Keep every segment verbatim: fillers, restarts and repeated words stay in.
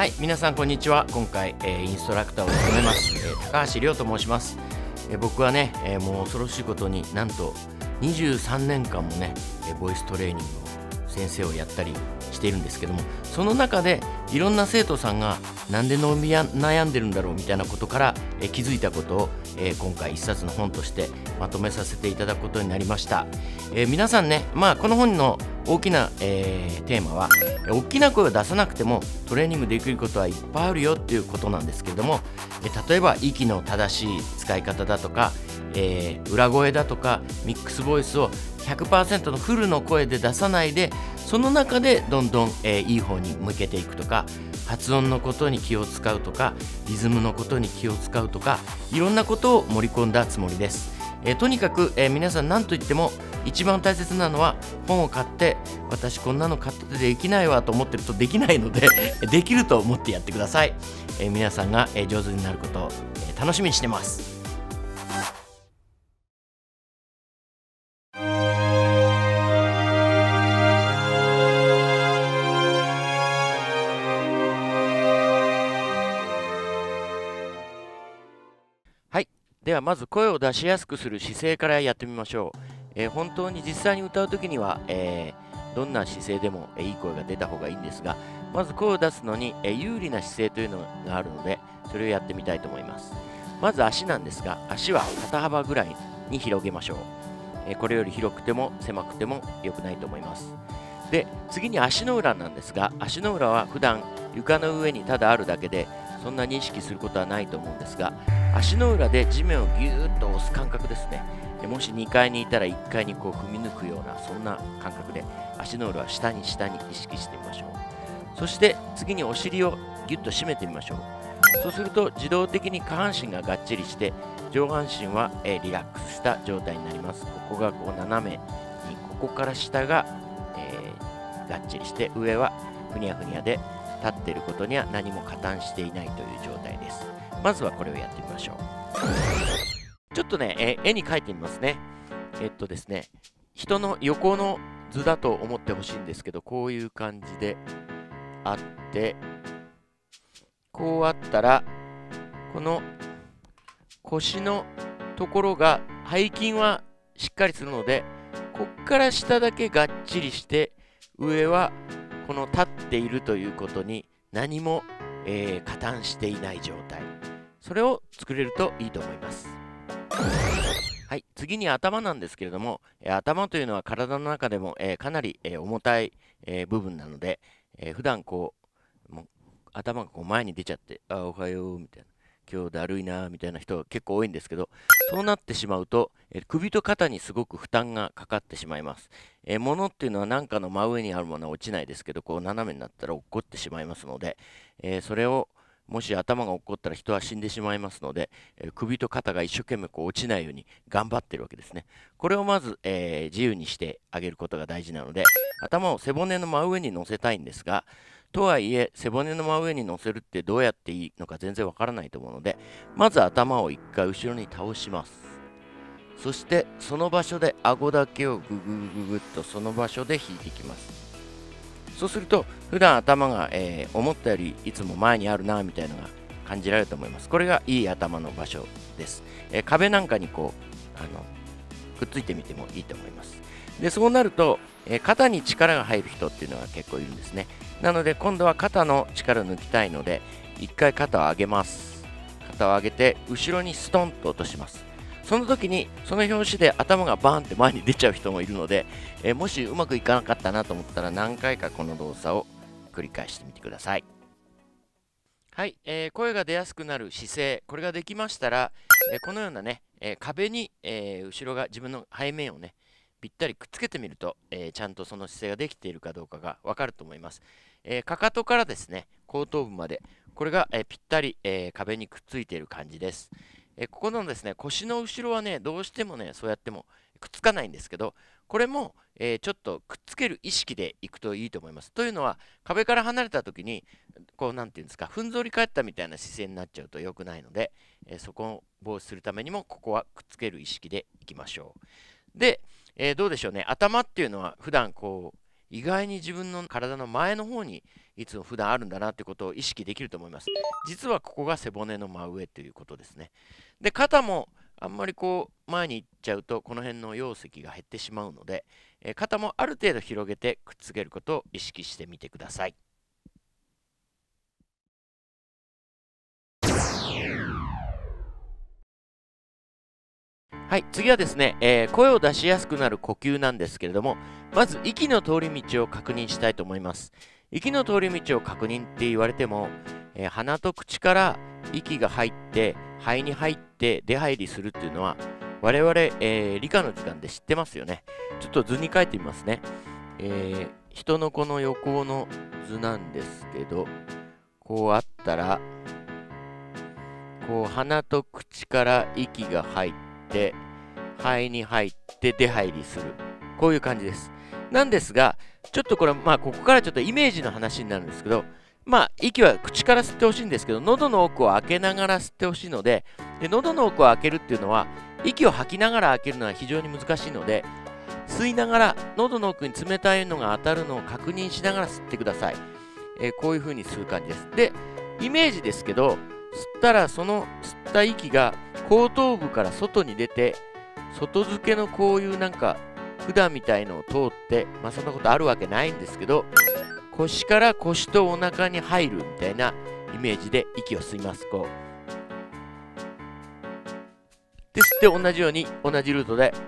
はい、皆さんこんにちは。今回、えーインストラクターを務めます、えー高橋亮と申します。えー僕はね、えーもう恐ろしいことになんとにじゅうさんねんかんもね、えーボイストレーニングの先生をやったりしているんですけども、その中でいろんな生徒さんがなんで伸びや悩んでるんだろうみたいなことから、えー気づいたことを、えー今回一冊の本としてまとめさせていただくことになりました。えー皆さんね、まあこの本の大きな、えーテーマは、えー大きな声を出さなくてもトレーニングできることはいっぱいあるよっていうことなんですけれども、えー例えば息の正しい使い方だとか、えー裏声だとかミックスボイスを ひゃくパーセント のフルの声で出さないで、その中でどんどん、えーいい方に向けていくとか、発音のことに気を使うとか、リズムのことに気を使うとか、いろんなことを盛り込んだつもりです。えーとにかく、えー皆さん何と言っても一番大切なのは、本を買って私こんなの買ってできないわと思ってるとできないのでできると思ってやってください。えー皆さんが、えー上手になることを、えー楽しみにしてます。はい、ではまず声を出しやすくする姿勢からやってみましょう。えー本当に実際に歌うときには、えーどんな姿勢でも、えーいい声が出た方がいいんですが、まず声を出すのに、えー有利な姿勢というのがあるので、それをやってみたいと思います。まず足なんですが、足は肩幅ぐらいに広げましょう。えーこれより広くても狭くても良くないと思います。で、次に足の裏なんですが、足の裏は普段床の上にただあるだけで、そんなに意識することはないと思うんですが、足の裏で地面をぎゅーっと押す感覚ですね。でもしにかいにいたらいっかいにこう踏み抜くような、そんな感覚で足の裏は下に下に意識してみましょう。そして次にお尻をぎゅっと締めてみましょう。そうすると自動的に下半身ががっちりして、上半身は、えーリラックスした状態になります。ここがこう斜めに、ここから下が、えーがっちりして、上はふにゃふにゃで、立っていることには何も加担していないという状態です。まずはこれをやってみましょう。ちょっとね、え絵に描いてみますね。えっとですね、人の横の図だと思ってほしいんですけど、こういう感じであって、こうあったら、この腰のところが、背筋はしっかりするので、こっから下だけがっちりして、上はこの立っているということに何も、えー加担していない状態。それを作れるといいと思います。はい、次に頭なんですけれども、えー頭というのは体の中でも、えーかなり、えー重たい、えー部分なので、えー普段こう、もう頭がこう前に出ちゃって、あ、おはようみたいな、今日だるいなみたいな人が結構多いんですけど、そうなってしまうと、えー首と肩にすごく負担がかかってしまいます。えー物っていうのは何かの真上にあるものは落ちないですけど、こう斜めになったら落っこってしまいますので、えーそれをもし頭が落っこったら人は死んでしまいますので、えー首と肩が一生懸命こう落ちないように頑張ってるわけですね。これをまず、えー自由にしてあげることが大事なので、頭を背骨の真上に乗せたいんですが、とはいえ背骨の真上に乗せるってどうやっていいのか全然わからないと思うので、まず頭を一回後ろに倒します。そしてその場所で顎だけをグググググっとその場所で引いていきます。そうすると普段頭が、えー思ったよりいつも前にあるなみたいなのが感じられると思います。これがいい頭の場所です。えー壁なんかにこうあのくっついてみてもいいと思います。で、そうなると、えー肩に力が入る人っていうのが結構いるんですね。なので今度は肩の力を抜きたいので、一回肩を上げます。肩を上げて後ろにストンと落とします。その時にその拍子で頭がバーンって前に出ちゃう人もいるので、えーもしうまくいかなかったなと思ったら何回かこの動作を繰り返してみてください。はい、えー声が出やすくなる姿勢、これができましたら、えーこのようなね、えー壁に、えー後ろが自分の背面をね、ぴったりくっつけてみると、えーちゃんとその姿勢ができているかどうかがわかると思います。えーかかとからですね、後頭部まで、これが、えーぴったり、えー壁にくっついている感じです。えーここのですね、腰の後ろはね、どうしてもね、そうやってもくっつかないんですけど、これも、えーちょっとくっつける意識でいくといいと思います。というのは、壁から離れた時に、こう、なんていうんですか、ふんぞり返ったみたいな姿勢になっちゃうと良くないので、えーそこを防止するためにも、ここはくっつける意識でいきましょう。で、えーどうでしょうね、頭っていうのは普段こう、意外に自分の体の前の方にいつも普段あるんだなってことを意識できると思います。実はここが背骨の真上ということですね。で、肩もあんまりこう前に行っちゃうとこの辺の容積が減ってしまうので、えー肩もある程度広げてくっつけることを意識してみてください。はい、次はですね、えー声を出しやすくなる呼吸なんですけれども、まず息の通り道を確認したいと思います。息の通り道を確認って言われても、えー鼻と口から息が入って肺に入って出入りするっていうのは我々、えー理科の時間で知ってますよね。ちょっと図に書いてみますね。えー人のこの横の図なんですけど、こうあったらこう鼻と口から息が入って肺に入って出入りする、こういう感じです。なんですが、ちょっとこれ、まあここからちょっとイメージの話になるんですけど、まあ息は口から吸ってほしいんですけど、喉の奥を開けながら吸ってほしいので、で喉の奥を開けるっていうのは息を吐きながら開けるのは非常に難しいので、吸いながら喉の奥に冷たいのが当たるのを確認しながら吸ってください。えーこういう風に吸う感じです。で、イメージですけど、吸ったらその吸った息が後頭部から外に出て、外付けのこういうなんか管みたいのを通って、まあそんなことあるわけないんですけど、腰から腰とお腹に入るみたいなイメージで息を吸います。こう。で、吸って同じように同じルートで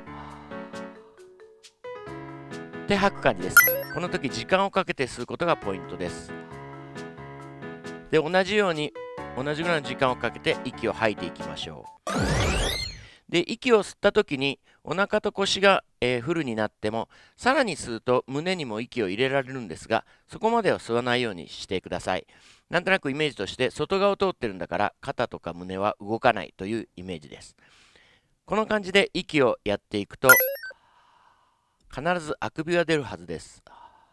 で吐く感じです。この時時間をかけて吸うことがポイントです。で、同じように同じぐらいの時間をかけて息を吐いていきましょう。で、息を吸った時にお腹と腰が、えーフルになっても、さらに吸うと胸にも息を入れられるんですが、そこまでは吸わないようにしてください。なんとなくイメージとして、外側を通ってるんだから肩とか胸は動かないというイメージです。この感じで息をやっていくと、必ずあくびが出るはずです。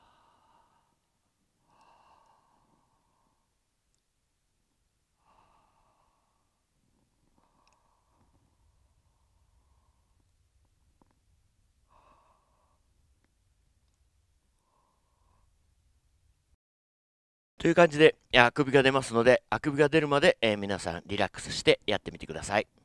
という感じで、あくびが出ますので、あくびが出るまで、えー皆さんリラックスしてやってみてください。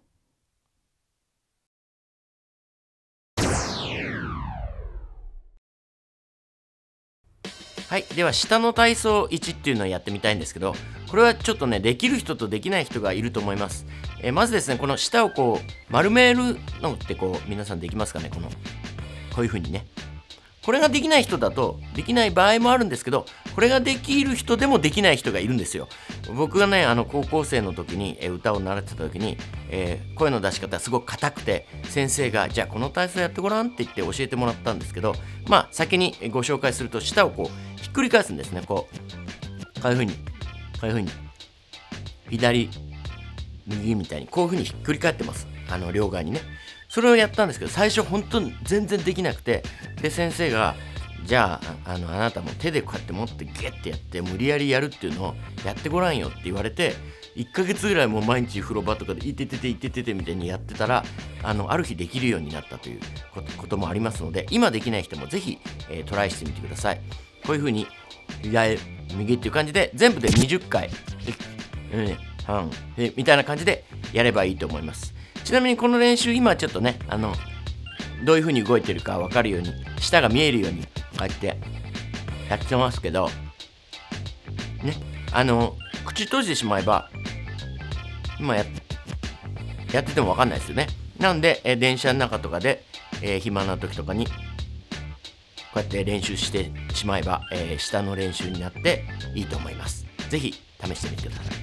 はい。では、下の体操いちっていうのをやってみたいんですけど、これはちょっとね、できる人とできない人がいると思います。えーまずですね、この下をこう、丸めるのってこう、皆さんできますかね、この、こういう風にね。これができない人だと、できない場合もあるんですけど、これができる人でもできない人がいるんですよ。僕がね、あの高校生の時に、えー歌を習ってた時に、えー声の出し方すごく硬くて、先生が、じゃあこの体操やってごらんって言って教えてもらったんですけど、まあ先にご紹介すると、舌をこう、ひっくり返すんですね、こう。こういう風に、こういう風に。左、右みたいに、こういう風にひっくり返ってます。あの、両側にね。それをやったんですけど、最初本当に全然できなくて、で、先生が、じゃあ、あの、あなたも手でこうやって持ってゲッてやって、無理やりやるっていうのをやってごらんよって言われて、いっかげつぐらいもう毎日風呂場とかで、いててていてててみたいにやってたら、あの、ある日できるようになったということこともありますので、今できない人もぜひ、えートライしてみてください。こういう風に、左、右っていう感じで、全部でにじゅっかい、うん、半、えみたいな感じでやればいいと思います。ちなみにこの練習、今ちょっとね、あの、どういう風に動いてるか分かるように、舌が見えるように、こうやってやってますけど、ね、あの、口閉じてしまえば、今ややってても分かんないですよね。なんで、え電車の中とかで、えー暇な時とかに、こうやって練習してしまえば、えー舌の練習になっていいと思います。ぜひ試してみてください。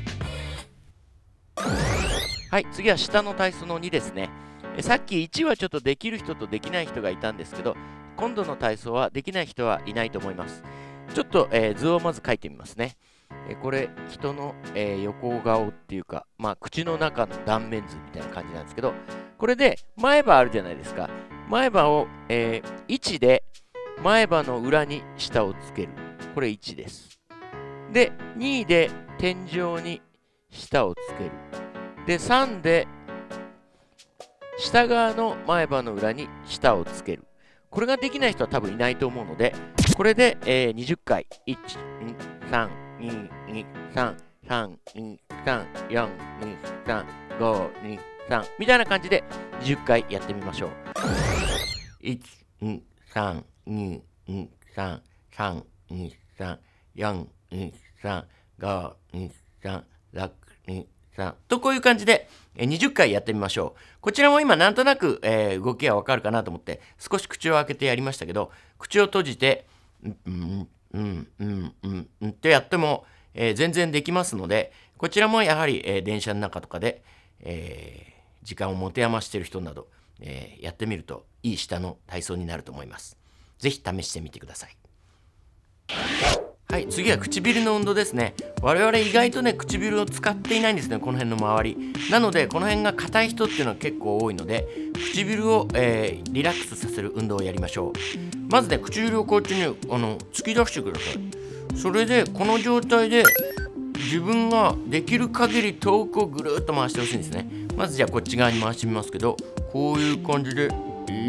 はい、次は下の体操のにですね。えさっきいちはちょっとできる人とできない人がいたんですけど、今度の体操はできない人はいないと思います。ちょっと、えー図をまず書いてみますね。えこれ、人の、えー横顔っていうか、まあ、口の中の断面図みたいな感じなんですけど、これで前歯あるじゃないですか。前歯を、えー、いちで前歯の裏に舌をつける。これいちです。で、にで天井に舌をつける。で、さんで下側の前歯の裏に舌をつける。これができない人は多分いないと思うので、これで、えー、にじゅっかい、いち、に、 さん、に、に、さん、さん、に、さん、よん、に、さん、ご、に、さんみたいな感じでじゅっかいやってみましょう。いち、に、さん、に、に、さん、さん、に、さん、よん、に、さん、ご、に、さん、ろく、に、さんとこういう感じでにじゅっかいやってみましょう。こちらも今なんとなく、えー動きがわかるかなと思って少し口を開けてやりましたけど、口を閉じてうんうんうんうんうんうんってやっても、えー全然できますので、こちらもやはり、えー電車の中とかで、えー時間を持て余している人など、えーやってみるといい舌の体操になると思います。ぜひ試してみてください。はい、次は唇の運動ですね。我々意外とね、唇を使っていないんですね、この辺の周り。なので、この辺が硬い人っていうのは結構多いので、唇を、えーリラックスさせる運動をやりましょう。まずね、唇をこうやってね、あの突き出してください。それで、この状態で自分ができる限り遠くをぐるっと回してほしいんですね。まずじゃあこっち側に回してみますけど、こういう感じで、い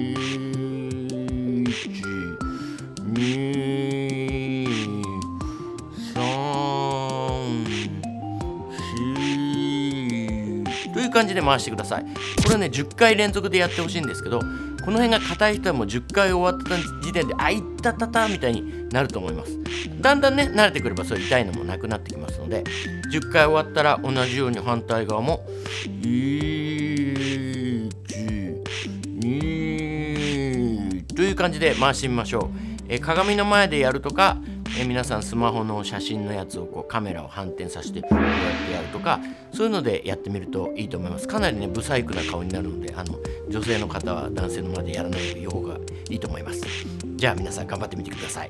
ち、に、さん、しという感じで回してください。これをね、じゅっかい連続でやってほしいんですけど、この辺が硬い人はもうじゅっかい終わった時点で、あ、いったたたみたいになると思います。だんだんね、慣れてくればそういう痛いのもなくなってきますので、じゅっかい終わったら同じように反対側も、いち、にという感じで回してみましょう。えー鏡の前でやるとか、えー皆さんスマホの写真のやつをこうカメラを反転させてこうやってやるとか、そういうのでやってみるといいと思います。かなりね、ブサイクな顔になるので、あの女性の方は男性の前でやらない方がいいと思います。じゃあ皆さん頑張ってみてください。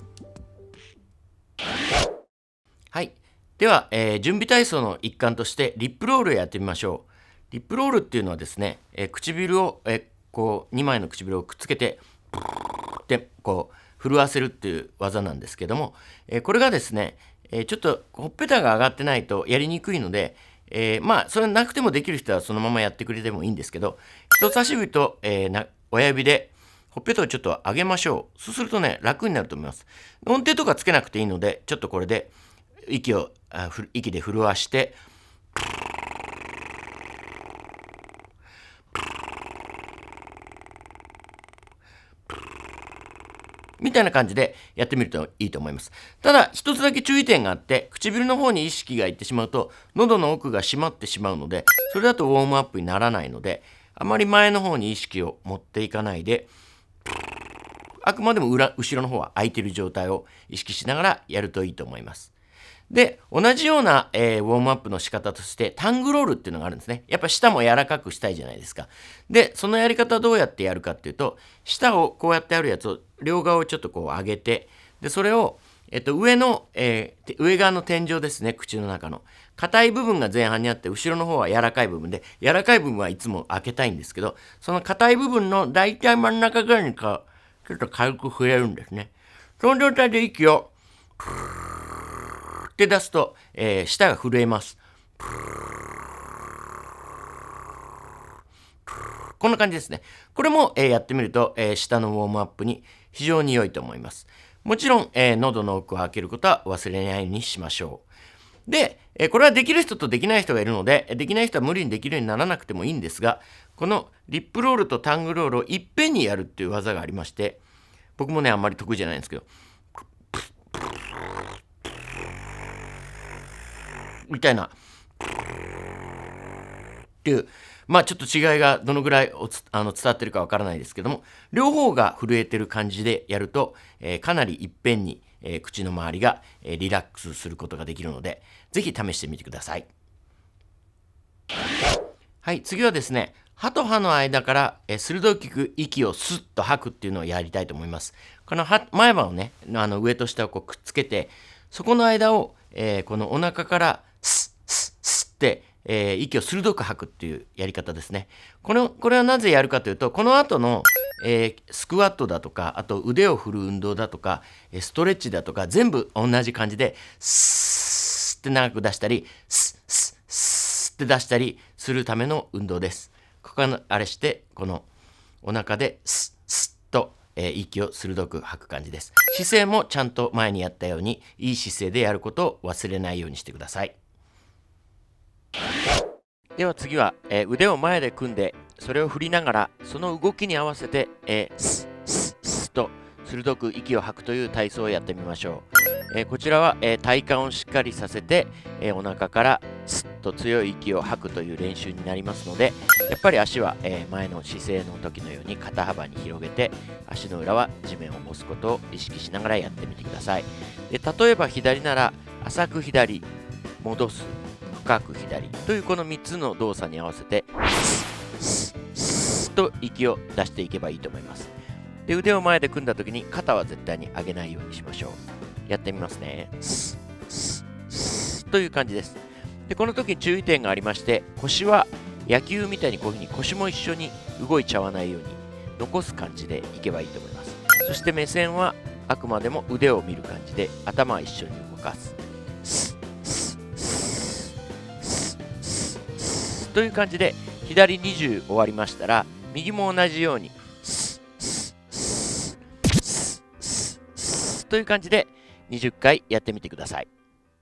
はい。では、えー準備体操の一環としてリップロールをやってみましょう。リップロールっていうのはですね、えー唇を、えーこうにまいの唇をくっつけてプーってこう震わせるっていう技なんですけども、えーこれがですね、えーちょっとほっぺたが上がってないとやりにくいので、えーまあそれなくてもできる人はそのままやってくれてもいいんですけど、人差し指と、えーな親指でほっぺたをちょっと上げましょう。そうするとね、楽になると思います。音程とかつけなくていいので、ちょっとこれで息をあふ息で震わして、みたいな感じでやってみるといいと思います。ただ、一つだけ注意点があって、唇の方に意識がいってしまうと、喉の奥が閉まってしまうので、それだとウォームアップにならないので、あまり前の方に意識を持っていかないで、あくまでも裏後ろの方は空いている状態を意識しながらやるといいと思います。で、同じような、えーウォームアップの仕方として、タングロールっていうのがあるんですね。やっぱ舌も柔らかくしたいじゃないですか。で、そのやり方はどうやってやるかっていうと、舌をこうやってやるやつを、両側をちょっとこう上げて、で、それを、えっと、上の、えー上側の天井ですね、口の中の。硬い部分が前半にあって、後ろの方は柔らかい部分で、柔らかい部分はいつも開けたいんですけど、その硬い部分の大体真ん中ぐらいにか、ちょっと軽く触れるんですね。その状態で息を、って出すと、えー舌が震えます。こんな感じですね。これも、えーやってみると、えー舌のウォームアップに非常に良いと思います。もちろん、えー喉の奥を開けることは忘れないようにしましょう。で、えーこれはできる人とできない人がいるので、できない人は無理にできるようにならなくてもいいんですが、このリップロールとタングロールをいっぺんにやるっていう技がありまして、僕もね、あんまり得意じゃないんですけど、みたいな、っていう、まあちょっと違いがどのぐらいおつあの伝わってるかわからないですけども、両方が震えてる感じでやると、えーかなりいっぺんに、えー口の周りが、えーリラックスすることができるので、ぜひ試してみてください。はい、次はですね、歯と歯の間から、えー鋭く息をスッと吐くっていうのをやりたいと思います。この歯前歯をね、あの上と下をこうくっつけて、そこの間を、えーこのお腹からスッスッスッって、えー息を鋭く吐くっていうやり方ですね。これこれはなぜやるかというと、この後の、えースクワットだとか、あと腕を振る運動だとか、えーストレッチだとか、全部同じ感じで、スーって長く出したり、スッスッスッって出したりするための運動です。ここはあれして、このお腹でスッスッとえー、息を鋭く吐く感じです。姿勢もちゃんと前にやったように、いい姿勢でやることを忘れないようにしてください。では次は、えー、腕を前で組んで、それを振りながら、その動きに合わせて、えー、スッスッスッと鋭く息を吐くという体操をやってみましょう。えー、こちらは、えー、体幹をしっかりさせて、えー、お腹からスッと強い息を吐くという練習になりますので、やっぱり足は、えー、前の姿勢の時のように肩幅に広げて、足の裏は地面を押すことを意識しながらやってみてください。で例えば左なら、浅く左、戻す、深く左というこのみっつの動作に合わせて、スッスッと息を出していけばいいと思います。で腕を前で組んだ時に肩は絶対に上げないようにしましょう。やってみますね。スッスッスッという感じです。でこの時に注意点がありまして、腰は野球みたいにこういうふうに腰も一緒に動いちゃわないように残す感じでいけばいいと思います。そして目線はあくまでも腕を見る感じで、頭は一緒に動かす。スッスッスッスッスッスッという感じで、左にじゅう終わりましたら、右も同じようにスッスッスッスッスッスッという感じでにじゅっかいやってみてください。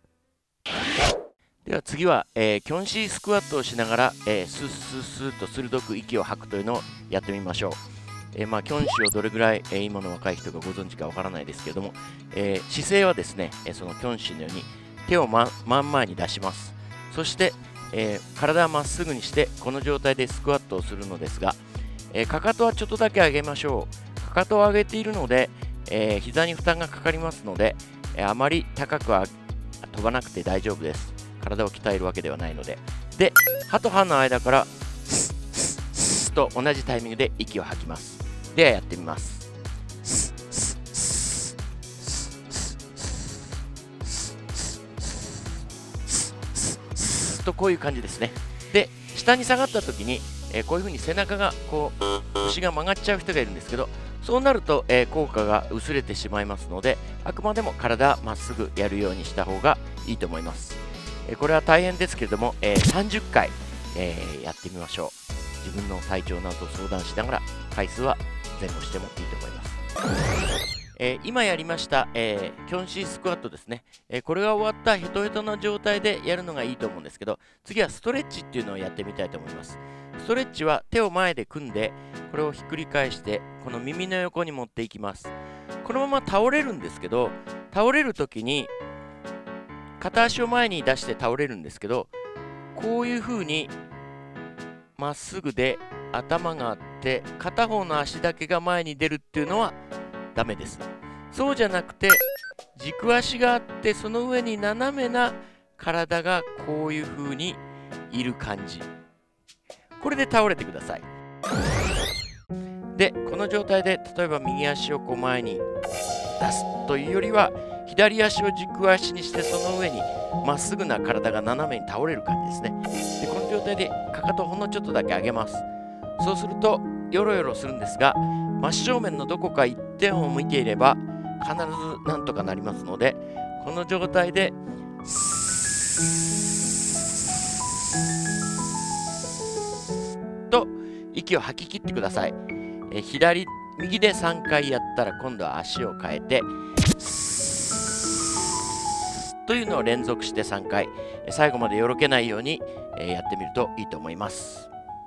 では次は、えー、キョンシースクワットをしながら、えー、スッスッスッと鋭く息を吐くというのをやってみましょう。えーまあ、キョンシーをどれぐらい、えー、今の若い人がご存知かわからないですけれども、えー、姿勢はですね、えー、そのキョンシーのように手をま真ん前に出します。そして、えー、体はまっすぐにしてこの状態でスクワットをするのですが、えー、かかとはちょっとだけ上げましょう。かかとを上げているので、えー、膝に負担がかかりますので、えー、あまり高くは飛ばなくて大丈夫です。体を鍛えるわけではないので。で、歯と歯の間からスッスッスッと同じタイミングで息を吐きます。ではやってみます。スッスッスッスッスッスッスッスッとこういう感じですね。で、下に下がった時に、えー、こういう風に背中がこう腰が曲がっちゃう人がいるんですけど、そうなると、えー、効果が薄れてしまいますので、あくまでも体まっすぐやるようにした方がいいと思います。えー、これは大変ですけれども、えー、さんじゅっかい、えー、やってみましょう。自分の体調などと相談しながら回数は前後してもいいと思います。えー、今やりました、えー、キョンシースクワットですね、えー、これが終わったヘトヘトの状態でやるのがいいと思うんですけど、次はストレッチっていうのをやってみたいと思います。ストレッチは手を前で組んで、これをひっくり返してこの耳の横に持っていきます。このまま倒れるんですけど、倒れるときに片足を前に出して倒れるんですけど、こういう風にまっすぐで頭があって片方の足だけが前に出るっていうのはダメです。そうじゃなくて、軸足があってその上に斜めな体がこういう風にいる感じ、これで倒れてください。でこの状態で例えば右足をこう前に出すというよりは、左足を軸足にしてその上にまっすぐな体が斜めに倒れる感じですね。でこの状態でかかとをほんのちょっとだけ上げます。そうするとヨロヨロするんですが、真正面のどこか一点を向いていれば必ずなんとかなりますので、この状態でと息を吐き切ってください。え左右でさんかいやったら今度は足を変えてというのを連続してさんかい、最後までよろけないようにやってみるといいと思います。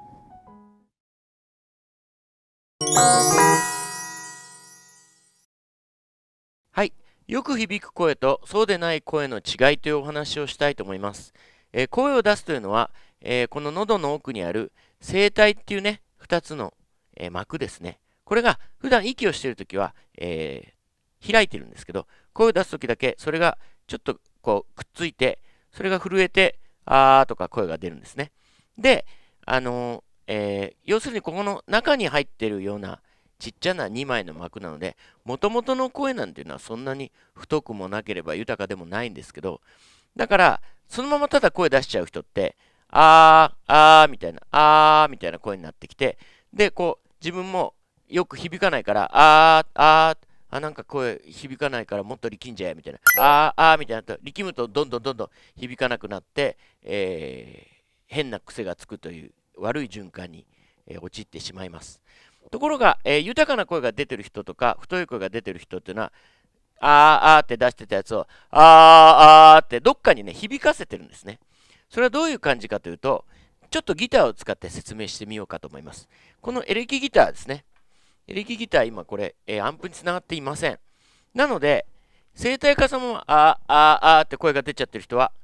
はい、よく響く声とそうでない声の違いというお話をしたいと思います。えー、声を出すというのは、えー、この喉の奥にある声帯っていうね、ふたつの、えー、膜ですね。これが普段息をしているときは、えー、開いてるんですけど、声を出すときだけそれがちょっとこうくっついて、それが震えて、あーとか声が出るんですね。で、あのーえー、要するにここの中に入ってるようなちっちゃなにまいの膜なので、もともとの声なんていうのはそんなに太くもなければ豊かでもないんですけど、だからそのままただ声出しちゃう人って、あー、あーみたいな、あーみたいな声になってきて、で、こう自分もよく響かないから、あー、あー、あ、なんか声響かないからもっと力んじゃえみたいな、あー、あーみたいなと、力むとどんどんどんどん響かなくなって、えー、変な癖がつくという悪い循環に、えー、陥ってしまいます。 ところが、えー豊かな声が出てる人とか太い声が出てる人っていうのは、あーあーって出してたやつを、あーあーってどっかにね、響かせてるんですね。それはどういう感じかというと、ちょっとギターを使って説明してみようかと思います。このエレキギターですね。エレキギター、今これ、えーアンプにつながっていません。なので、声帯化そのまま、あーあーあーって声が出ちゃってる人は、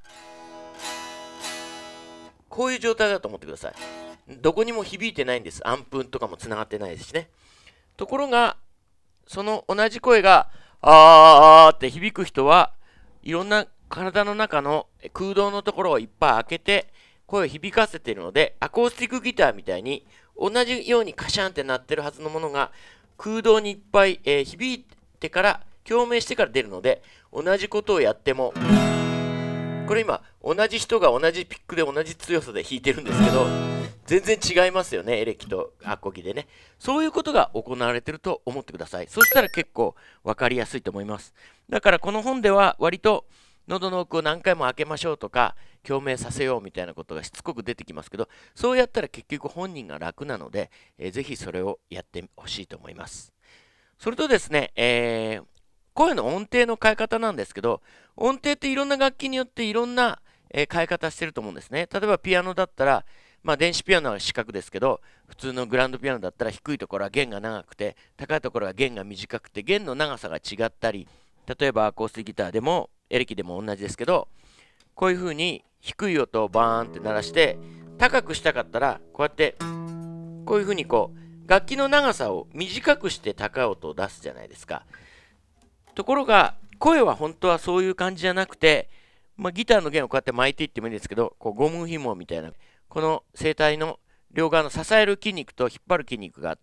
こういう状態だと思ってください。どこにも響いてないんです。アンプとかもつながってないですしね。ところが、その同じ声が、あーあーって響く人は、いろんな体の中の空洞のところをいっぱい開けて、声を響かせているので、アコースティックギターみたいに、同じようにカシャンって鳴ってるはずのものが、空洞にいっぱい、えー響いてから、共鳴してから出るので、同じことをやっても、これ今、同じ人が同じピックで同じ強さで弾いてるんですけど、全然違いますよね、エレキとアコギでね。そういうことが行われてると思ってください。そしたら結構分かりやすいと思います。だからこの本では割と喉の奥を何回も開けましょうとか、共鳴させようみたいなことがしつこく出てきますけど、そうやったら結局本人が楽なので、えーぜひそれをやってほしいと思います。それとですね、えー声の音程の変え方なんですけど、音程っていろんな楽器によっていろんな、えー変え方してると思うんですね。例えばピアノだったら、まあ、電子ピアノは四角ですけど、普通のグランドピアノだったら低いところは弦が長くて、高いところは弦が短くて、弦の長さが違ったり、例えばアコースティックギターでもエレキでも同じですけど、こういう風に低い音をバーンって鳴らして、高くしたかったら、こうやって、こういう風にこう、楽器の長さを短くして高い音を出すじゃないですか。ところが、声は本当はそういう感じじゃなくて、まあ、ギターの弦をこうやって巻いていってもいいんですけど、こうゴム紐みたいな、この声帯の両側の支える筋肉と引っ張る筋肉があって、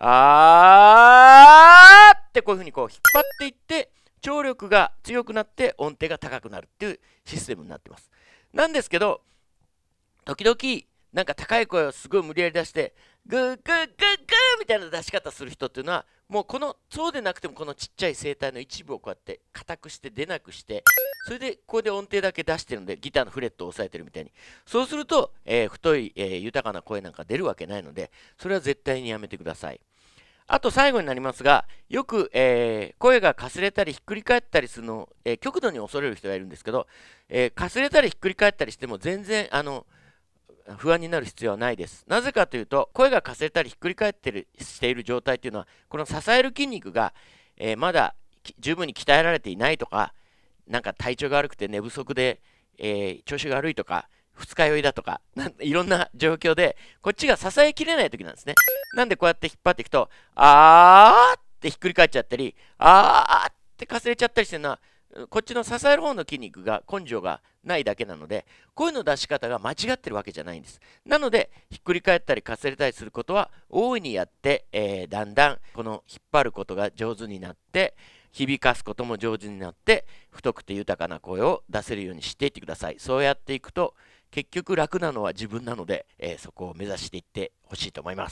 あーってこういうふうにこう引っ張っていって、張力が強くなって音程が高くなるっていうシステムになってます。なんですけど、時々、なんか高い声をすごい無理やり出して、グーグーグーグーみたいな出し方する人っていうのは、もうこの、そうでなくてもこのちっちゃい声帯の一部をこうやって硬くして出なくして、それでここで音程だけ出してるので、ギターのフレットを押さえてるみたいに。そうすると、えー太い、えー豊かな声なんか出るわけないので、それは絶対にやめてください。あと最後になりますが、よく、えー声がかすれたりひっくり返ったりするのを、えー極度に恐れる人がいるんですけど、えーかすれたりひっくり返ったりしても全然、あの、不安になる必要はないです。なぜかというと、声がかすれたりひっくり返ってるしている状態というのは、この支える筋肉が、えーまだ十分に鍛えられていないとか、なんか体調が悪くて寝不足で、えー調子が悪いとか、二日酔いだとか、なんいろんな状況で、こっちが支えきれない時なんですね。なんでこうやって引っ張っていくと、あーってひっくり返っちゃったり、あーってかすれちゃったりしてるのは、こっちの支える方の筋肉が根性がないだけなので、声の出し方が間違ってるわけじゃないんです。なので、ひっくり返ったりかすれたりすることは大いにやって、えーだんだんこの引っ張ることが上手になって、響かすことも上手になって、太くて豊かな声を出せるようにしていってください。そうやっていくと、結局楽なのは自分なので、えーそこを目指していってほしいと思います。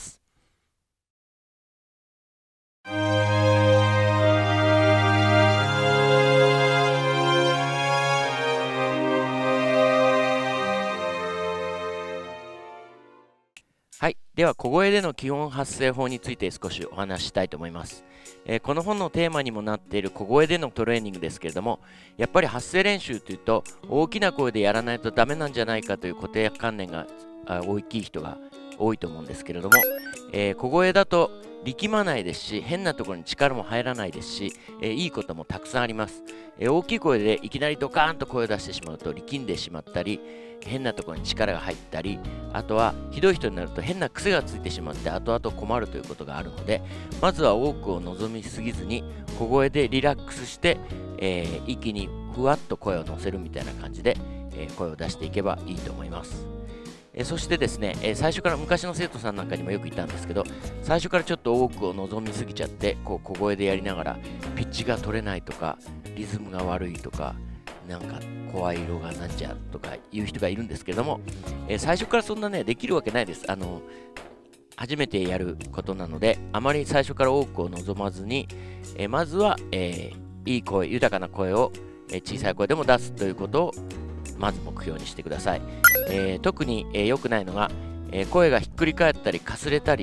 はい。では、小声での基本発声法について少しお話ししたいと思います。えーこの本のテーマにもなっている小声でのトレーニングですけれども、やっぱり発声練習というと、大きな声でやらないとダメなんじゃないかという固定観念があ大きい人が多いと思うんですけれども、えー小声だと力まないですし、変なところに力も入らないですし、えーいいこともたくさんあります。えー大きい声でいきなりドカーンと声を出してしまうと力んでしまったり、変なところに力が入ったり、あとはひどい人になると変な癖がついてしまって後々困るということがあるので、まずは多くを望みすぎずに小声でリラックスして、えー息にふわっと声を乗せるみたいな感じで、えー声を出していけばいいと思います。えーそしてですね、えー最初から昔の生徒さんなんかにもよく言ったんですけど、最初からちょっと多くを望みすぎちゃってこう小声でやりながらピッチが取れないとかリズムが悪いとか、なんか声色がなんちゃとかいう人がいるんですけども、えー最初からそんなねできるわけないです。あの初めてやることなので、あまり最初から多くを望まずに、えーまずは、えーいい声、豊かな声を、えー小さい声でも出すということをまず目標にしてください。えー特に良、えー、くないのが、えー声がひっくり返ったりかすれたり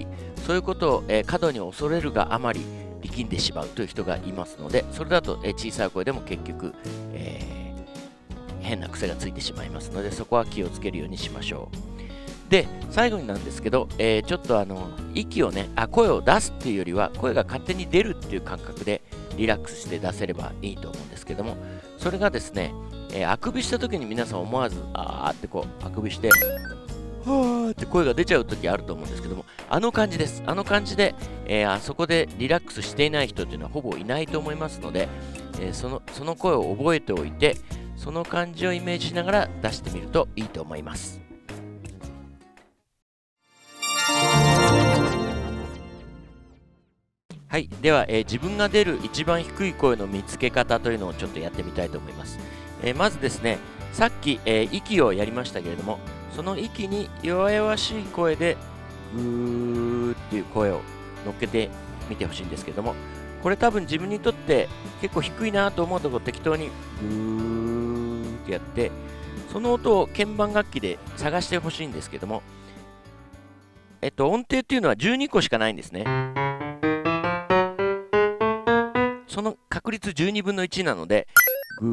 そういうことを、えー過度に恐れるがあまり力んでしまうという人がいますので、それだと、えー小さい声でも結局、えー変な癖がついてしまいますので、そこは気をつけるようにしましょう。で、最後になんですけど、えーちょっとあの息をねあ、声を出すっていうよりは、声が勝手に出るっていう感覚でリラックスして出せればいいと思うんですけども、それがですね、えーあくびした時に皆さん思わず、あーってこう、あくびして、はーって声が出ちゃう時あると思うんですけども、あの感じです。あの感じで、えーあそこでリラックスしていない人っていうのはほぼいないと思いますので、えーそのその声を覚えておいて、その感じをイメージしながら出してみるといいと思います。はい、では、えー自分が出る一番低い声の見つけ方というのをちょっとやってみたいと思います。えーまずですね、さっき、えー息をやりましたけれども、その息に弱々しい声でうーっていう声を乗っけてみてほしいんですけれども、これ多分自分にとって結構低いなと思うところ適当にうーってやって、その音を鍵盤楽器で探してほしいんですけども、えっと、音程っていうのはじゅうにこしかないんですね。その確率じゅうにぶんのいちなので、ぐ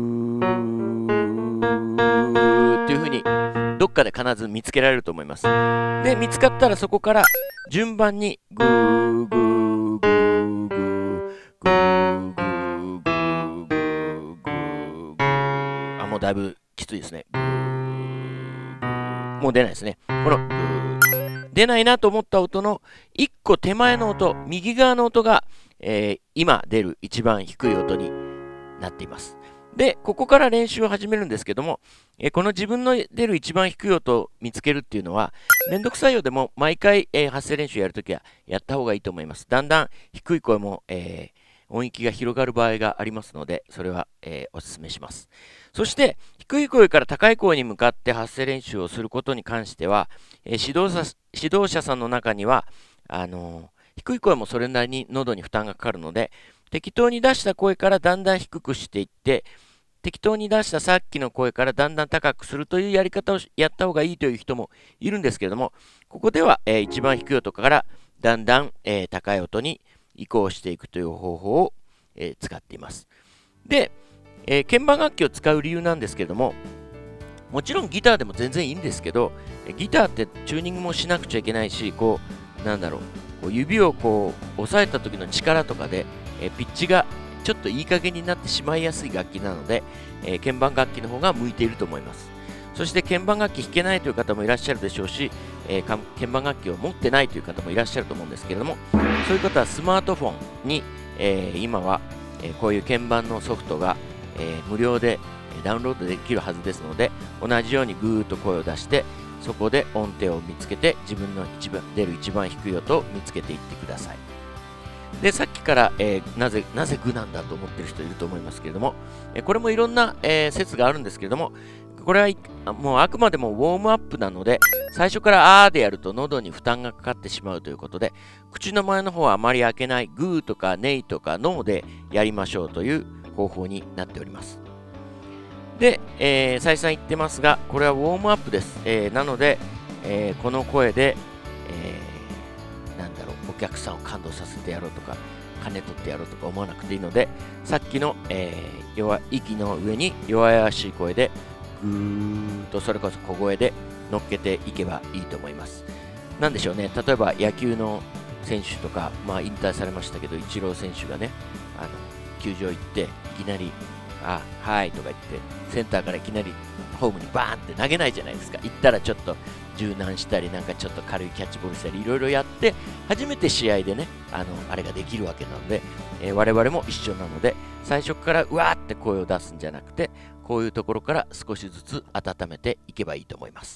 ーっていう風にどっかで必ず見つけられると思います。で、見つかったらそこから順番にぐーぐーぐーぐーぐーぐーぐーぐーぐーぐー、あ、もうだいぶきついですね。ぐーぐー、もう出ないですね。このぐー、出ないなと思った音のいっこ手前の音、右側の音が、えー今出る一番低い音になっています。で、ここから練習を始めるんですけども、えーこの自分の出る一番低い音を見つけるっていうのは、めんどくさいようでも毎回、えー発声練習やるときはやった方がいいと思います。だんだん低い声も、えー音域が広がる場合がありますので、それは、えーお勧めします。そして、低い声から高い声に向かって発声練習をすることに関しては、えー指導者指導者さんの中には、あのー低い声もそれなりに喉に負担がかかるので、適当に出した声からだんだん低くしていって、適当に出したさっきの声からだんだん高くするというやり方をやった方がいいという人もいるんですけれども、ここでは、えー一番低い音からだんだん、えー高い音に移行していくという方法を、えー使っています。で、えー鍵盤楽器を使う理由なんですけれども、もちろんギターでも全然いいんですけど、えギターってチューニングもしなくちゃいけないし、こう、なんだろう、こう指をこう押さえた時の力とかで、えピッチがちょっといい加減になってしまいやすい楽器なので、えー鍵盤楽器の方が向いていると思います。そして鍵盤楽器弾けないという方もいらっしゃるでしょうし、えーか鍵盤楽器を持ってないという方もいらっしゃると思うんですけれども、そういう方はスマートフォンに、えー今は、えーこういう鍵盤のソフトが、えー無料でえーダウンロードできるはずですので、同じようにぐーっと声を出して、そこで音程を見つけて、自分の一番出る一番低い音を見つけていってください。で、さっきから、えーなぜ、なぜグなんだと思ってる人いると思いますけれども、えーこれもいろんな、えー説があるんですけれども、これはいあもうあくまでもウォームアップなので、最初からあーでやると喉に負担がかかってしまうということで、口の前の方はあまり開けない、グーとかネイとかノーでやりましょうという方法になっております。で、えー再三言ってますが、これはウォームアップです。えーなので、えーこの声で、えーなんだろう、お客さんを感動させてやろうとか、金取ってやろうとか思わなくていいので、さっきの、えー弱息の上に弱々しい声で、ぐーっとそれこそ小声で乗っけていけばいいと思います。なんでしょうね、例えば野球の選手とか、まあ引退されましたけど、イチロー選手がね、あの球場行って、いきなり、あ、はいとか言って、センターからいきなりホームにバーンって投げないじゃないですか。行ったらちょっと柔軟したり、なんかちょっと軽いキャッチボールしたり、いろいろやって、初めて試合でね、あの、あれができるわけなので、えー我々も一緒なので、最初からうわーって声を出すんじゃなくて、こういうところから少しずつ温めていけばいいと思います。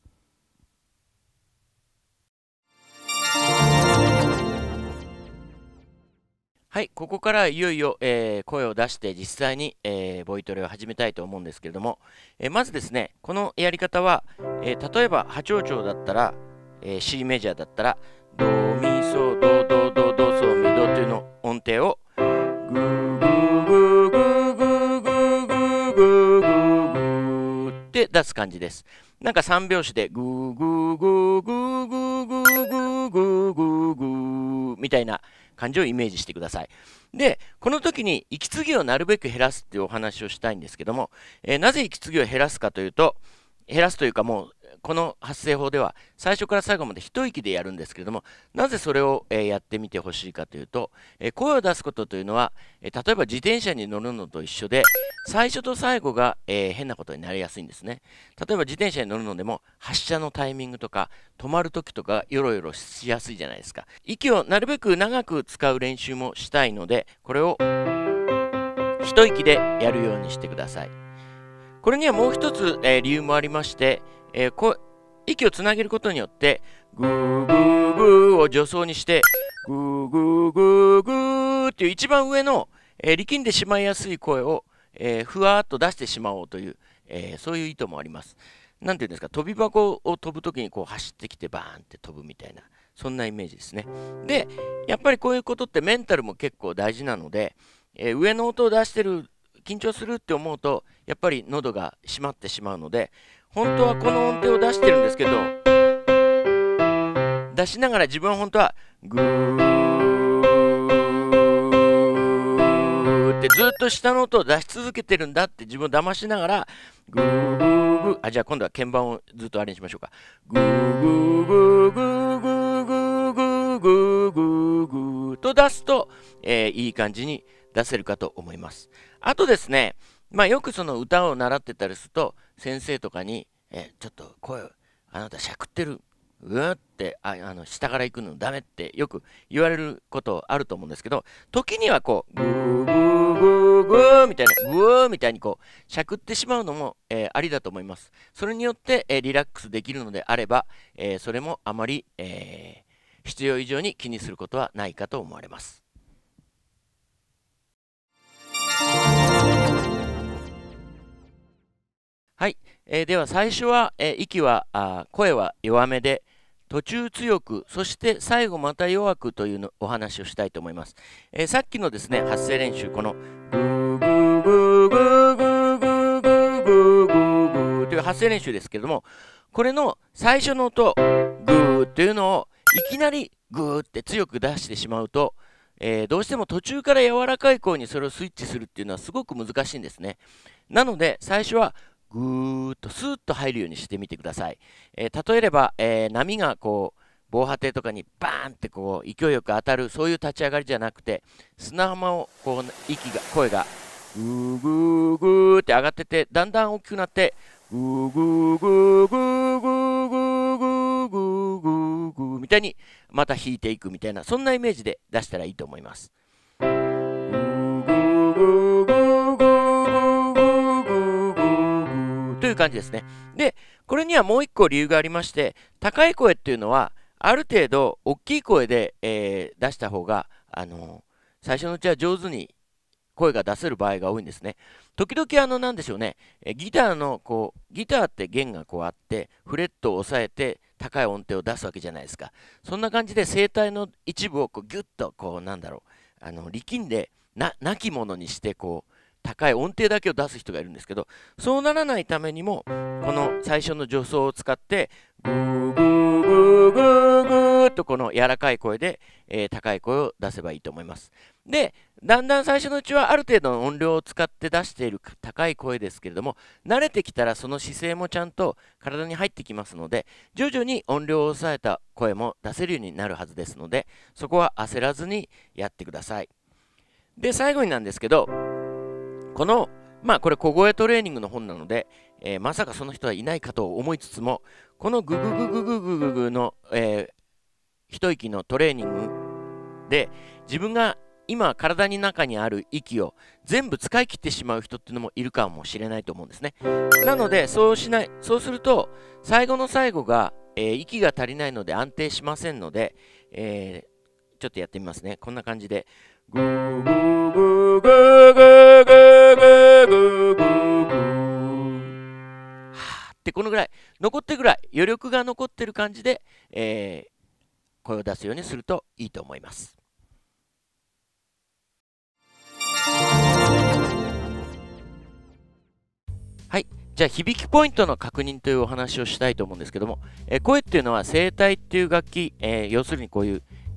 はい、ここからいよいよ、えー声を出して実際に、えーボイトレを始めたいと思うんですけれども、えーまずですね、このやり方は、えー例えば波長長だったら、えー C メジャーだったら、ドミソドドドドソミドというの音程をグーグーグーグーグーグーグーグーグーグーって出す感じです。なんかさん拍子でグーグーグーグーグーグーグーグーグみたいな感じをイメージしてください。で、この時に息継ぎをなるべく減らすっていうお話をしたいんですけども、えー、なぜ息継ぎを減らすかというと、減らすというかもう、この発声法では最初から最後まで一息でやるんですけれども、なぜそれを、えー、やってみてほしいかというと、えー、声を出すことというのは、えー、例えば自転車に乗るのと一緒で、最初と最後が、えー、変なことになりやすいんですね。例えば自転車に乗るのでも発車のタイミングとか止まるときとかよろよろしやすいじゃないですか。息をなるべく長く使う練習もしたいので、これを一息でやるようにしてください。これにはもう一つ、えー、理由もありまして、えー、こ息をつなげることによってグーグーグーを助走にしてグーグーグーグーっていう一番上の、えー、力んでしまいやすい声を、えー、ふわーっと出してしまおうという、えー、そういう意図もあります。なんていうんですか、飛び箱を飛ぶときにこう走ってきてバーンって飛ぶみたいな、そんなイメージですね。で、やっぱりこういうことってメンタルも結構大事なので、えー、上の音を出してる緊張するって思うとやっぱり喉が締まってしまうので、本当はこの音程を出してるんですけど、出しながら自分は本当はグーってずっと下の音を出し続けてるんだって自分を騙しながらグーグーグー、あ、じゃあ今度は鍵盤をずっとあれにしましょうか。グーグーグーグーグーグーグーグーグーグーと出すと、えー、いい感じに出せるかと思います。あとですね、まあ、よくその歌を習ってたりすると先生とかに「えちょっと声あなたしゃくってる」うーってああの下から行くのダメってよく言われることあると思うんですけど、時にはこうグーグーグーグーみたいなグーみたいにこうしゃくってしまうのも、えー、ありだと思います。それによって、えー、リラックスできるのであれば、えー、それもあまり、えー、必要以上に気にすることはないかと思われます。はい、えー、では最初は、えー、息はあ声は弱めで途中強く、そして最後また弱くというのお話をしたいと思います。えー、さっきのですね発声練習、このグーグーグーグーグーグーグーグーグーグーという発声練習ですけれども、これの最初の音グーというのをいきなりグーって強く出してしまうと、えー、どうしても途中から柔らかい声にそれをスイッチするっていうのはすごく難しいんですね。なので最初はぐーっとスーッと入るようにしてみてください。えー、例えれば、えー、波がこう防波堤とかにバーンってこう勢いよく当たる、そういう立ち上がりじゃなくて、砂浜をこう息が声がグーグーグーって上がってて、だんだん大きくなってグーグーグーグーグーグーグーグーグーグーみたいにまた弾いていくみたいな、そんなイメージで出したらいいと思います。グーグーグーグーグーという感じですね。で、これにはもう一個理由がありまして、高い声っていうのはある程度大きい声で、えー、出した方が、あのー、最初のうちは上手に声が出せる場合が多いんですね。時々あのなんでしょうね、えギターのこうギターって弦がこうあってフレットを押さえて高い音程を出すわけじゃないですか。そんな感じで声帯の一部をこうギュッとこうなんだろう、あの力んでな亡き者にしてこう高い音程だけを出す人がいるんですけど、そうならないためにもこの最初の助走を使ってグーグーグーグーグーとこの柔らかい声で、えー、高い声を出せばいいと思います。で、だんだん最初のうちはある程度の音量を使って出している高い声ですけれども、慣れてきたらその姿勢もちゃんと体に入ってきますので、徐々に音量を抑えた声も出せるようになるはずですので、そこは焦らずにやってください。で、最後になんですけど、このまあこれ小声トレーニングの本なので、えー、まさかその人はいないかと思いつつも、このググググググググの、えー、一息のトレーニングで自分が今体の中にある息を全部使い切ってしまう人っていうのもいるかもしれないと思うんですね。なのでそうしない、そうすると最後の最後が、えー、息が足りないので安定しませんので、えー、ちょっとやってみますね。こんな感じでグーグーグーグーグーグーグーグーグーグーはーってこのぐらい残ってるぐらい余力が残ってる感じで、えー、声を出すようにするといいと思います。はい、じゃあ響きポイントの確認というお話をしたいと思うんですけども、えー、声っていうのは声帯っていう楽器、えー、要するにこういう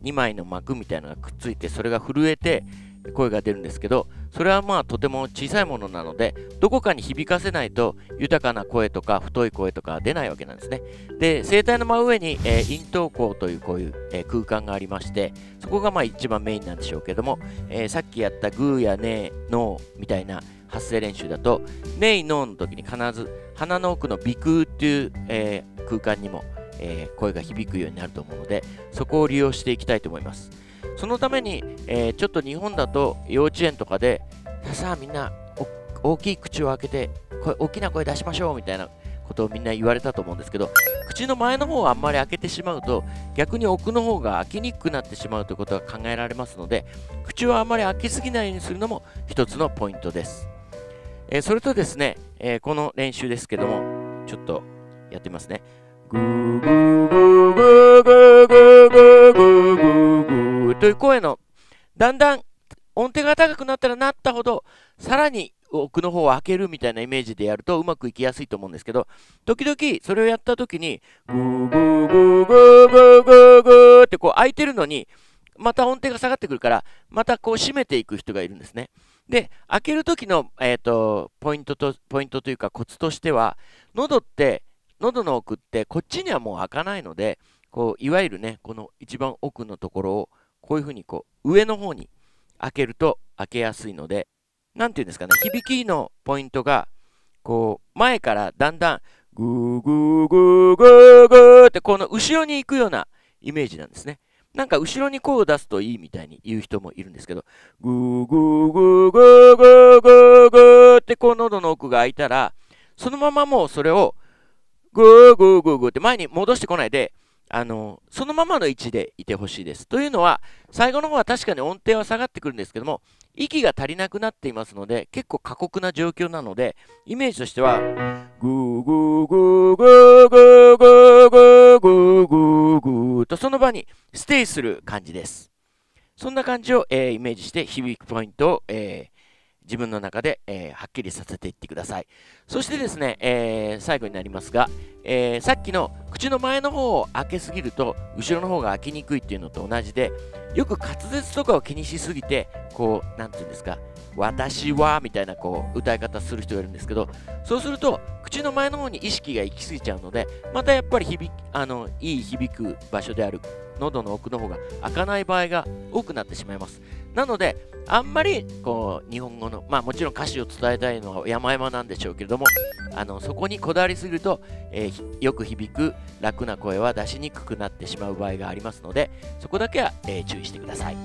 にまいの膜みたいなのがくっついて、それが震えて声が出るんですけど、それはまあとても小さいものなので、どこかに響かせないと豊かな声とか太い声とか出ないわけなんですね。で、声帯の真上に、えー、咽頭孔というこういう、えー、空間がありまして、そこがまあ一番メインなんでしょうけども、えー、さっきやったグーやネー、ノーみたいな発声練習だと、ネイ、ノーの時に必ず鼻の奥の鼻腔っていう、えー、空間にも、えー、声が響くようになると思うので、そこを利用していきたいと思います。そのために、えー、ちょっと日本だと幼稚園とかで、さあみんな大きい口を開けて声大きな声出しましょうみたいなことをみんな言われたと思うんですけど、口の前の方をあんまり開けてしまうと逆に奥の方が開きにくくなってしまうということが考えられますので、口をあんまり開けすぎないようにするのも一つのポイントです。えー、それとですね、えー、この練習ですけども、ちょっとやってみますね。グーグーグーグーグーグーグーグーグーグーという声のだんだん音程が高くなったらなったほどさらに奥の方を開けるみたいなイメージでやるとうまくいきやすいと思うんですけど、時々それをやった時にグーグーグーグーグーグーグーってこう開いてるのにまた音程が下がってくるからまたこう締めていく人がいるんですね。で、開ける時の、えーと、ポイントとポイントというかコツとしては、喉って喉の奥ってこっちにはもう開かないので、こういわゆるねこの一番奥のところをこういうふうにこう上の方に開けると開けやすいので、なんていうんですかね、響きのポイントがこう前からだんだんグーグーグーグーグーってこの後ろに行くようなイメージなんですね。なんか後ろに声を出すといいみたいに言う人もいるんですけど、グーグーグーグーグーグーグーってこう喉の奥が開いたら、そのままもうそれをグーグーグーグーって前に戻してこないで、あのそのままの位置でいてほしいです。というのは、最後の方は確かに音程は下がってくるんですけども、息が足りなくなっていますので、結構過酷な状況なので、イメージとしては、グーグーグーグーグーグーグーグーグーグーとその場にステイする感じです。そんな感じを、えー、イメージして響くポイントを、えー自分の中で、えー、はっきりさせていってください。そしてですね、えー、最後になりますが、えー、さっきの口の前の方を開けすぎると後ろの方が開きにくいっていうのと同じで、よく滑舌とかを気にしすぎてこうなんていうんですか、私はみたいなこう歌い方する人がいるんですけど、そうすると口の前の方に意識が行き過ぎちゃうので、またやっぱり響あのいい響く場所である喉の奥の方が開かない場合が多くなってしまいます。なのであんまりこう日本語の、まあもちろん歌詞を伝えたいのは山々なんでしょうけれども、あのそこにこだわりすぎると、えー、よく響く楽な声は出しにくくなってしまう場合がありますので、そこだけは、えー、注意してください。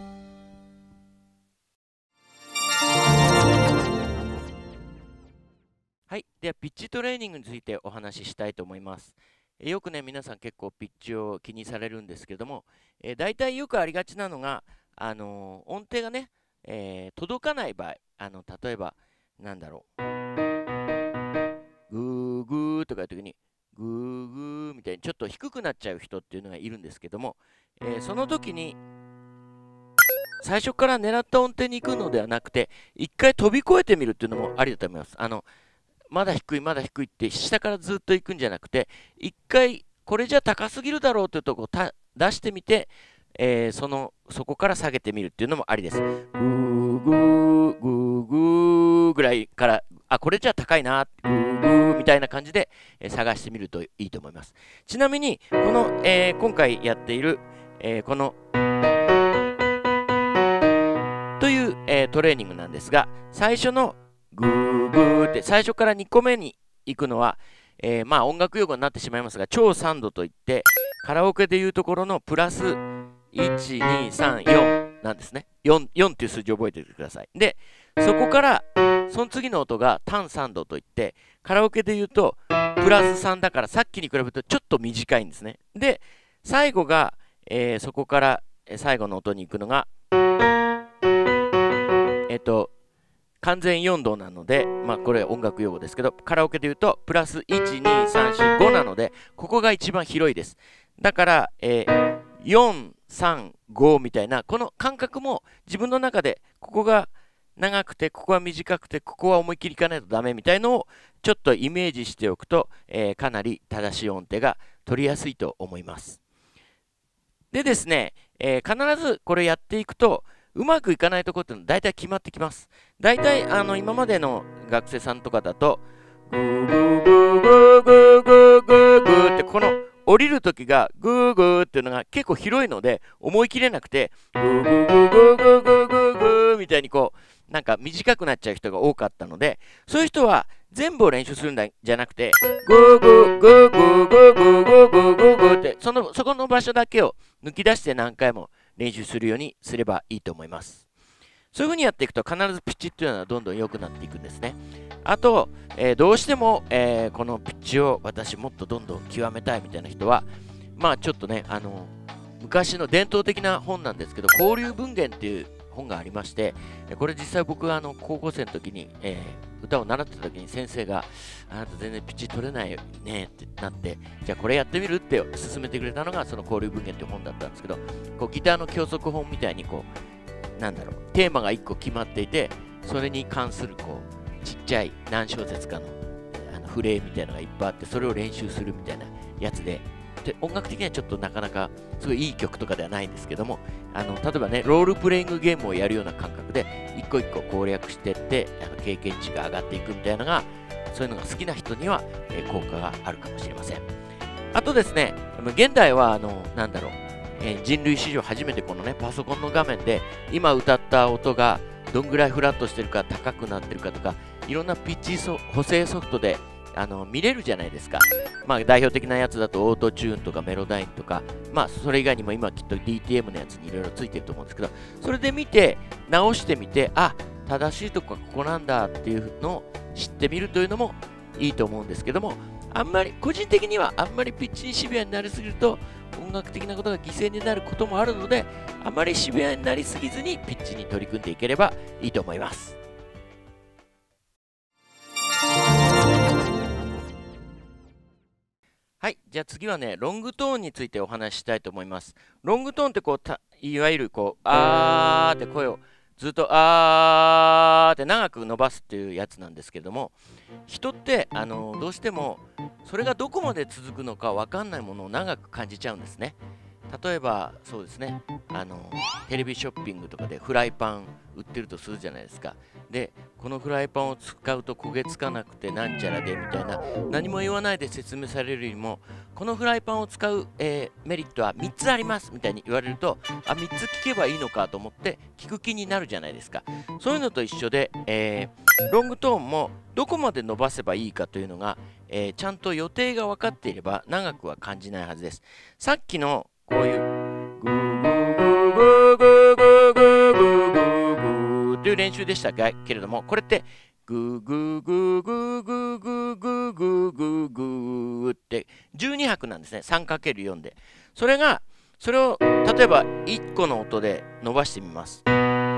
はい、ではピッチトレーニングについてお話ししたいと思います。えー、よくね皆さん結構ピッチを気にされるんですけども、えー、大体よくありがちなのがあのー、音程がね、えー、届かない場合、あの例えばなんだろう、グーグーとかいう時にグーグーみたいにちょっと低くなっちゃう人っていうのがいるんですけども、えー、その時に最初から狙った音程に行くのではなくて、一回飛び越えてみるっていうのもありだと思います。あのまだ低いまだ低いって下からずっと行くんじゃなくて、一回これじゃ高すぎるだろうというところを出してみて、えー、そのそこから下げてみるっていうのもありです。グーグーグーグーぐらいから、あ、これじゃ高いな、グーグーみたいな感じで、えー、探してみるといいと思います。ちなみにこの、えー、今回やっている、えー、このという、えー、トレーニングなんですが、最初のグーグーって最初からにこめに行くのは、えー、まあ音楽用語になってしまいますが、超三度といってカラオケでいうところのプラスいち、に、さん、よんなんですね。よん、よんっていう数字を覚えておいてください。で、そこからその次の音が単三度といって、カラオケでいうとプラスさんだからさっきに比べるとちょっと短いんですね。で、最後が、えー、そこから最後の音に行くのがえっと完全よんどなので、まあこれ音楽用語ですけど、カラオケで言うとプラスいち、に、さん、よん、ごなので、ここが一番広いです。だから、えー、よん、さん、ごみたいなこの感覚も自分の中で、ここが長くてここは短くてここは思いっきりいかないとダメみたいのをちょっとイメージしておくと、えー、かなり正しい音程が取りやすいと思います。でですね、 えー、必ずこれやっていくと、うまくいかないところっていうのは大体決まってきます。大体、あの、今までの学生さんとかだと、グーグーグーグーグーグーグーグーって、この降りるときがグーグーっていうのが結構広いので、思い切れなくて、グーグーグーグーグーグーグーグーみたいにこう、なんか短くなっちゃう人が多かったので、そういう人は全部を練習するんだじゃなくて、グーグーグーグーグーグーグーグーグーグーグーって、その、そこの場所だけを抜き出して何回も練習するようにすればいいと思います。そういう風にやっていくと必ずピッチっていうのはどんどん良くなっていくんですね。あと、えー、どうしても、えー、このピッチを私もっとどんどん極めたいみたいな人は、まあちょっとね、あの昔の伝統的な本なんですけど、交流文献っていう本がありまして、これ実際僕があの高校生の時に、えー、歌を習ってた時に先生が、あなた全然ピッチ取れないよねってなって、じゃあこれやってみるって勧めてくれたのがその交流文献っていう本だったんですけど、こうギターの教則本みたいにこう、なんだろう、テーマがいっこ決まっていて、それに関するこうちっちゃい何小節かのあのフレーみたいなのがいっぱいあって、それを練習するみたいなやつで、で音楽的にはちょっとなかなかすごいいい曲とかではないんですけども、あの例えばね、ロールプレイングゲームをやるような感覚で一個一個攻略していって、あの経験値が上がっていくみたいなのが、そういうのが好きな人には、えー、効果があるかもしれません。あとですね、現代はあのなんだろう、えー、人類史上初めてこのねパソコンの画面で今歌った音がどんぐらいフラットしてるか高くなってるかとか、いろんなピッチ補正ソフトであの見れるじゃないですか。まあ代表的なやつだとオートチューンとかメロダインとか、まあそれ以外にも今きっと ディーティーエム のやつにいろいろついてると思うんですけど、それで見て直してみて、あ、正しいとこはここなんだっていうのを知ってみるというのもいいと思うんですけども、あんまり個人的にはあんまりピッチにシビアになりすぎると音楽的なことが犠牲になることもあるので、あまりシビアになりすぎずにピッチに取り組んでいければいいと思います。はい、じゃあ次はね、ロングトーンについてお話ししたいと思います。ロングトーンってこうたいわゆるこうあーって声をずっとあーって長く伸ばすっていうやつなんですけども、人ってあのどうしてもそれがどこまで続くのか分かんないものを長く感じちゃうんですね。例えばそうですね、あのテレビショッピングとかでフライパン売ってるとするじゃないですか。でこのフライパンを使うと焦げつかなくてなんちゃらでみたいな、何も言わないで説明されるよりも、このフライパンを使う、えー、メリットはみっつありますみたいに言われると、あ、みっつ聞けばいいのかと思って聞く気になるじゃないですか。そういうのと一緒で、えー、ロングトーンもどこまで伸ばせばいいかというのが、えー、ちゃんと予定が分かっていれば長くは感じないはずです。さっきのこういうグーグーグーグーグーグーグーグーグーグーという練習でしたけれども、これってグーグーグーグーグーグーグーグーグーグーってじゅうに拍なんですね。 さんかけるよん で。それがそれを例えばいっこの音で伸ばしてみます。グ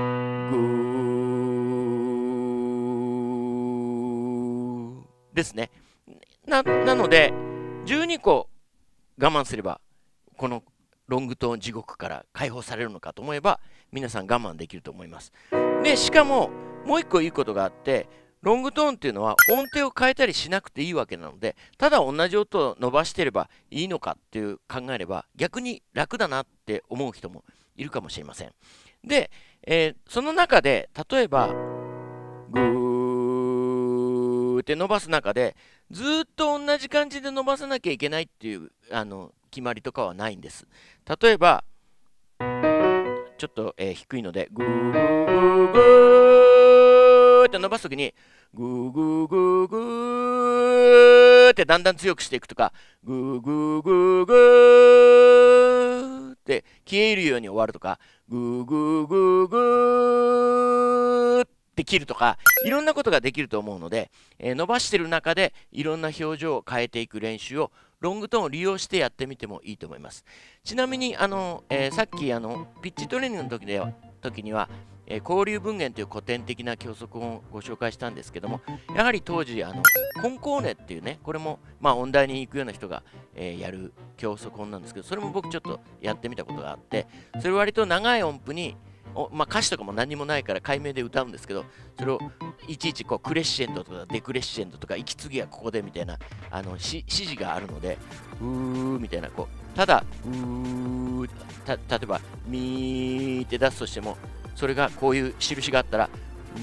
ーですね。な, なのでじゅうにこ我慢すればこのロングトーン地獄から解放されるのかと思えば、皆さん我慢できると思います。でしかももう一個いいことがあって、ロングトーンっていうのは音程を変えたりしなくていいわけなので、ただ同じ音を伸ばしてればいいのかっていう考えれば逆に楽だなって思う人もいるかもしれません。で、えー、その中で例えばグーって伸ばす中でずっと同じ感じで伸ばさなきゃいけないっていうあの決まりとかはないんです。例えばちょっと、えー、低いのでグーグーグーグーって伸ばすときにグーグーグーグーってだんだん強くしていくとか、グーグーグーグーって消えるように終わるとか、グーグーグーグーって切るとか、いろんなことができると思うので、えー、伸ばしてる中でいろんな表情を変えていく練習をロングトーンを利用してやってみてもいいと思います。ちなみにあの、えー、さっきあのピッチトレーニングの時では時には、えー、交流文言という古典的な教則をご紹介したんですけども、やはり当時あのコンコーネっていうね、これもまあ音大に行くような人が、えー、やる教則音なんですけど、それも僕ちょっとやってみたことがあって、それ割と長い音符にお、まあ、歌詞とかも何もないから解明で歌うんですけど、それをいちいちこうクレッシェンドとかデクレッシェンドとか息継ぎはここでみたいなあのし指示があるので、うーみたいな、こうただうーた例えばミーって出すとしても、それがこういう印があったらう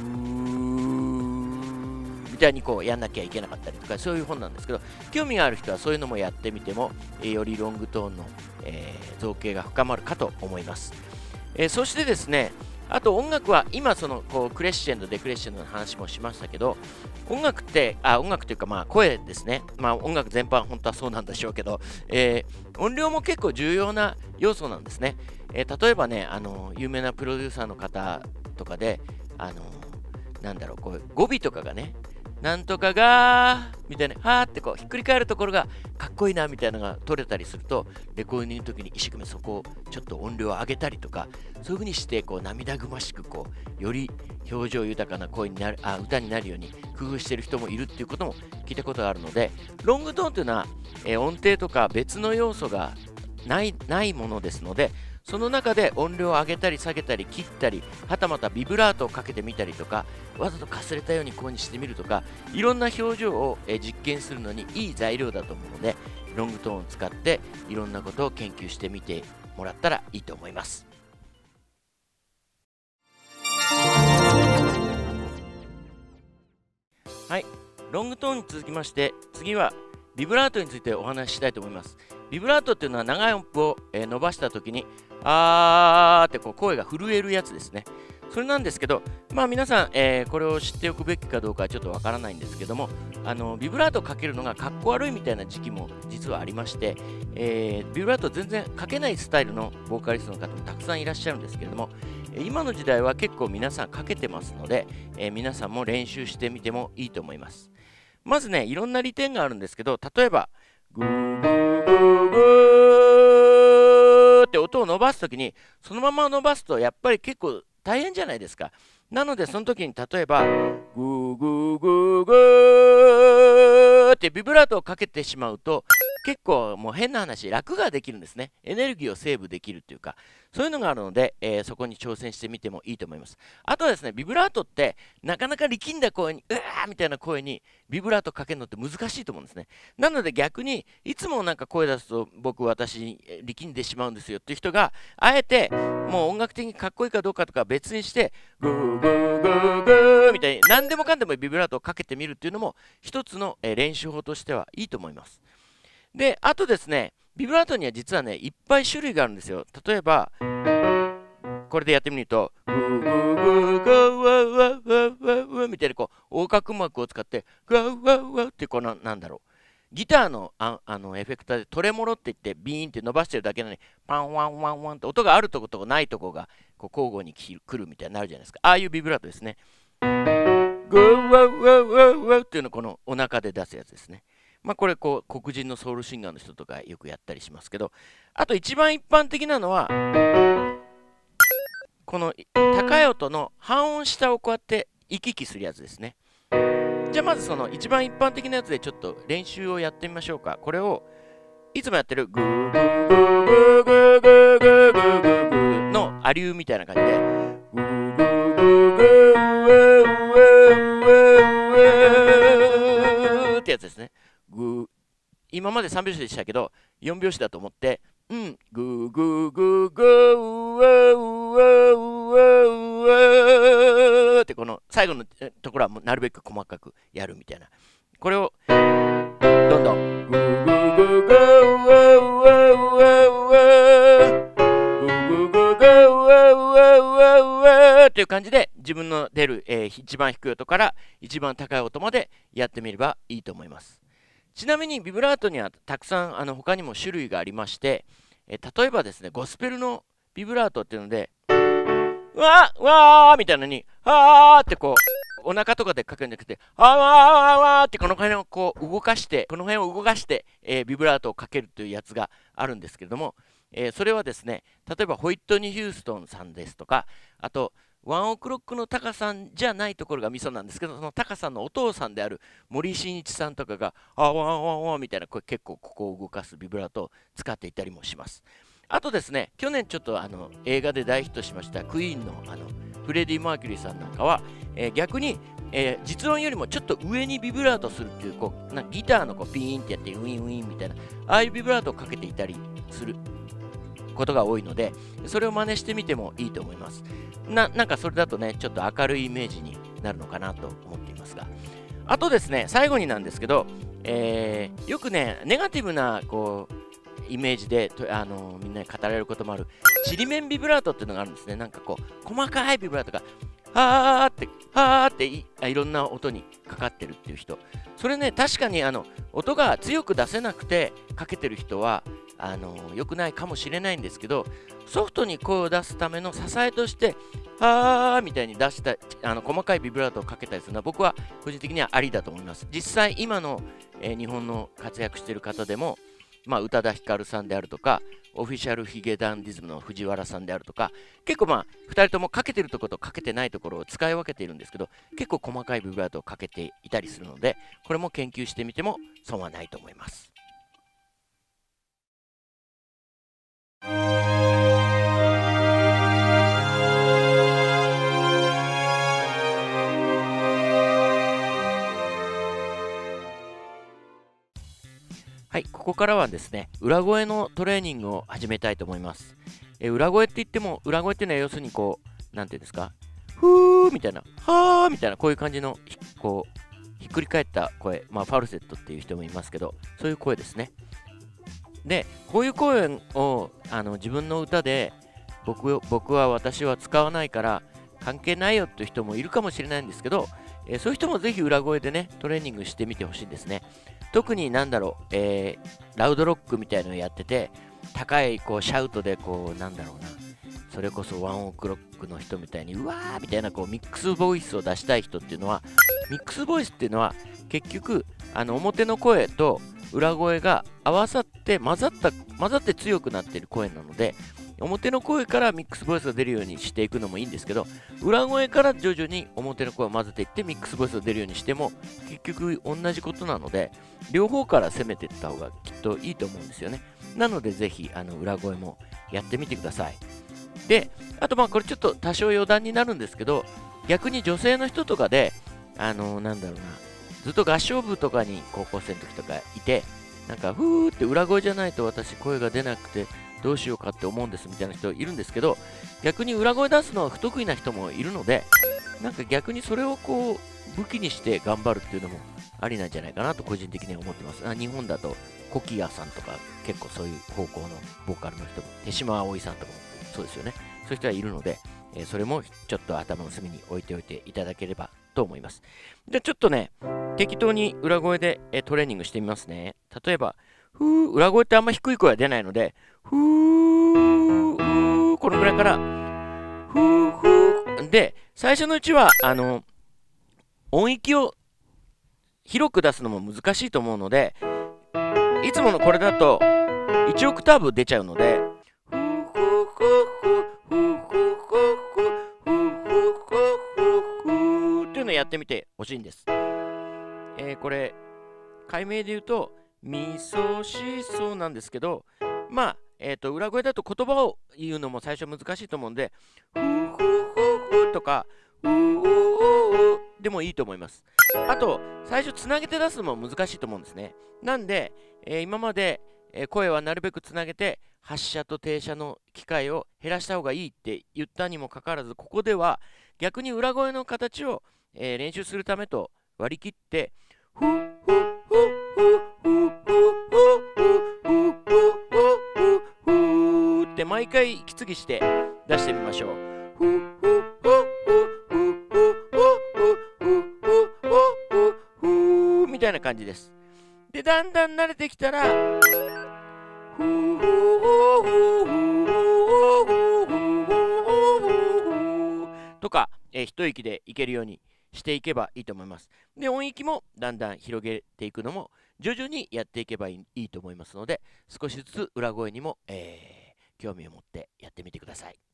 ーみたいにこうやんなきゃいけなかったりとか、そういう本なんですけど、興味がある人はそういうのもやってみても、えーよりロングトーンの、えー造形が深まるかと思います。えーそしてですね、あと音楽は今そのこうクレッシェンドデクレッシェンドの話もしましたけど、音楽ってあ音楽というかまあ声ですね、まあ音楽全般本当はそうなんでしょうけど、えー音量も結構重要な要素なんですね。えー例えばね、あの有名なプロデューサーの方とかで、あのなんだろう、こう語尾とかがね、なんとかがーみたいな、はーってこうひっくり返るところがかっこいいなみたいなのが取れたりすると、レコーディングの時に一生懸命そこをちょっと音量を上げたりとか、そういう風にしてこう涙ぐましくこうより表情豊かな声になるあ歌になるように工夫している人もいるっていうことも聞いたことがあるので、ロングトーンというのは、えー音程とか別の要素がないないものですので、その中で音量を上げたり下げたり切ったり、はたまたビブラートをかけてみたりとか、わざとかすれたようにこうにしてみるとか、いろんな表情をえー実験するのにいい材料だと思うので、ロングトーンを使っていろんなことを研究してみてもらったらいいと思います。はい、ロングトーンに続きまして、次はビブラートについてお話ししたいと思います。ビブラートっていうのは長い音符を、えー伸ばしたときに、あーってこう声が震えるやつですね。それなんですけど、まあ皆さん、えーこれを知っておくべきかどうかはちょっとわからないんですけども、あのビブラートをかけるのがかっこ悪いみたいな時期も実はありまして、えービブラート全然かけないスタイルのボーカリストの方もたくさんいらっしゃるんですけれども、えー今の時代は結構皆さんかけてますので、えー皆さんも練習してみてもいいと思います。まずね、いろんな利点があるんですけど、例えば、グーグーグーグーって音を伸ばすときに、そのまま伸ばすとやっぱり結構大変じゃないですか。なので、その時に例えば、グーグーグーグーってビブラートをかけてしまうと、結構もう変な話、楽ができるんですね。エネルギーをセーブできるっていうか、そういうのがあるので、えーそこに挑戦してみてもいいと思います。あとはですね、ビブラートってなかなか力んだ声に、うわーみたいな声にビブラートかけるのって難しいと思うんですね。なので逆に、いつもなんか声出すと僕、私、えー力んでしまうんですよっていう人が、あえてもう音楽的にかっこいいかどうかとか別にして、グーグーグーグーみたいに何でもかんでもビブラートをかけてみるっていうのも一つの、えー練習法としてはいいと思います。で、あとですね、ビブラートには実はね、いっぱい種類があるんですよ。例えば、これでやってみると、グーグーグーグーワーワーワーワーワーみたいなこう、横隔膜を使って、ガーワーワーってこの、なんだろう。ギターのああのエフェクターでトレモロって言ってビーンって伸ばしてるだけなのにパンワンワンワンって音があるとことこないとこがこう交互に来るみたいになるじゃないですか。ああいうビブラートですね。グーワーワーワーワーっていうのをこのお腹で出すやつですね。まあこれこう黒人のソウルシンガーの人とかよくやったりしますけど、あと一番一般的なのはこの高い音の半音下をこうやって行き来するやつですね。じゃあまずその一番一般的なやつでちょっと練習をやってみましょうか。これをいつもやってるグーグーグーグーグーグーグーグーグーグーのアリューみたいな感じでグーグーグーグーウェウェウェウェウェってやつですね。グー今までさん拍子でしたけどよん拍子だと思ってうんグーグーグーグーウェウェウェウェってこの最後のところはもうなるべく細かくやるみたいな。これをどんどんグーグーグーグーウェウェウェウェグーグーグーグーウェウェウェウェっていう感じで自分の出る、えー、一番低い音から一番高い音までやってみればいいと思います。ちなみにビブラートにはたくさんあの他にも種類がありまして、えー、例えばですねゴスペルのビブラートっていうのでうわーわーみたいなのにあーってこうお腹とかでかけるんじゃなくてあーわーわーわーってこの辺をこう動かしてこの辺を動かして、えー、ビブラートをかけるというやつがあるんですけれども、えー、それはですね例えばホイットニー・ヒューストンさんですとかあとワンオクロックのタカさんじゃないところがミソなんですけどそのタカさんのお父さんである森進一さんとかがあワンワンワンみたいなこれ結構ここを動かすビブラートを使っていたりもします。 あとですね、去年ちょっとあの映画で大ヒットしましたクイーンのあのフレディ・マーキュリーさんなんかは、えー逆に、えー実音よりもちょっと上にビブラートするっていう、こうなんかギターのこうピーンってやってウィンウィンみたいな、ああいうビブラートをかけていたりすることが多いので、それを真似してみてもいいと思います。ななんかそれだとね、ちょっと明るいイメージになるのかなと思っていますが。あとですね、最後になんですけど、えーよくね、ネガティブなこうイメージでとあのみんなに語られることもある、ちりめんビブラートっていうのがあるんですね。なんかこう、細かいビブラートが、はーって、はーっていあいろんな音にかかってるっていう人。それね、確かにあの音が強く出せなくてかけてる人は、あの良くないかもしれないんですけど、ソフトに声を出すための支えとして、はーみたいに出したあの細かいビブラートをかけたりするのは、僕は個人的にはありだと思います。実際、今の、えー日本の活躍している方でも、まあ、宇多田ヒカルさんであるとか、オフィシャルヒゲダンディズムの藤原さんであるとか、結構まあ、ふたりともかけてるところとかけてないところを使い分けているんですけど、結構細かいビブラートをかけていたりするので、これも研究してみても損はないと思います。はい、ここからはですね、裏声のトレーニングを始めたいと思います。え裏声って言っても、裏声っていうのは要するにこう、なんていうんですか、ふーみたいな、はーみたいな、こういう感じの、ひこう、ひっくり返った声、まあ、ファルセットっていう人もいますけど、そういう声ですね。で、こういう声をあの自分の歌で僕、僕は私は使わないから関係ないよっていう人もいるかもしれないんですけど、えーそういう人もぜひ裏声でね、トレーニングしてみてほしいんですね。特になんだろう、えーラウドロックみたいのをやってて、高いこうシャウトでこう、なんだろうな、それこそワンオクロックの人みたいに、うわーみたいなこうミックスボイスを出したい人っていうのは、ミックスボイスっていうのは結局、あの表の声と裏声が合わさって混ざった混ざって強くなっている声なので、表の声からミックスボイスが出るようにしていくのもいいんですけど、裏声から徐々に表の声を混ぜていってミックスボイスが出るようにしても結局同じことなので、両方から攻めていった方がきっといいと思うんですよね。なのでぜひあの裏声もやってみてください。で、あとまあこれちょっと多少余談になるんですけど、逆に女性の人とかで、あのなんだろうな、ずっと合唱部とかに高校生の時とかいて、なんかふーって裏声じゃないと私声が出なくてどうしようかって思うんですみたいな人いるんですけど、逆に裏声出すのは不得意な人もいるので、なんか逆にそれをこう武器にして頑張るっていうのもありなんじゃないかなと個人的には思ってます。あ日本だとコキアさんとか結構そういう方向のボーカルの人も、手島葵さんとかもそうですよね。そういう人はいるので、えーそれもちょっと頭の隅に置いておいていただければと思います。じゃあちょっとね、適当に裏声で、えートレーニングしてみますね。例えば、ふー、裏声ってあんま低い声は出ないので、ふー、ふー、このぐらいから、ふー、ふー。で、最初のうちは、あの、音域を広く出すのも難しいと思うので、いつものこれだといちオクターブ出ちゃうので、ふー、ふー、ふー、ふー、ふー、ふー、ふー、ふー、ふー、ふーっていうのをやってみてほしいんです。えーこれ、解明で言うと、みそしそなんですけど、まあ、えっ、と、裏声だと言葉を言うのも最初難しいと思うんで、ふーふーふーふーとか、ふーふーふーでもいいと思います。あと、最初つなげて出すのも難しいと思うんですね。なんで、えー今まで、えー声はなるべくつなげて、発射と停車の機会を減らした方がいいって言ったにもかかわらず、ここでは逆に裏声の形を、えー練習するためと割り切って、ふーふーふーふーふーふーふーふーふーふーって毎回息継ぎして出してみましょう。ふーふーふーふーふーふーふーふーふーふーみたいな感じです。で、だんだん慣れてきたら、ふーふーふーふーふーふーとか、えー一息でいけるようにしていけばいいと思います。で、音域もだんだん広げていくのも徐々にやっていけばいい、いいと思いますので、少しずつ裏声にも、えー興味を持ってやってみてください。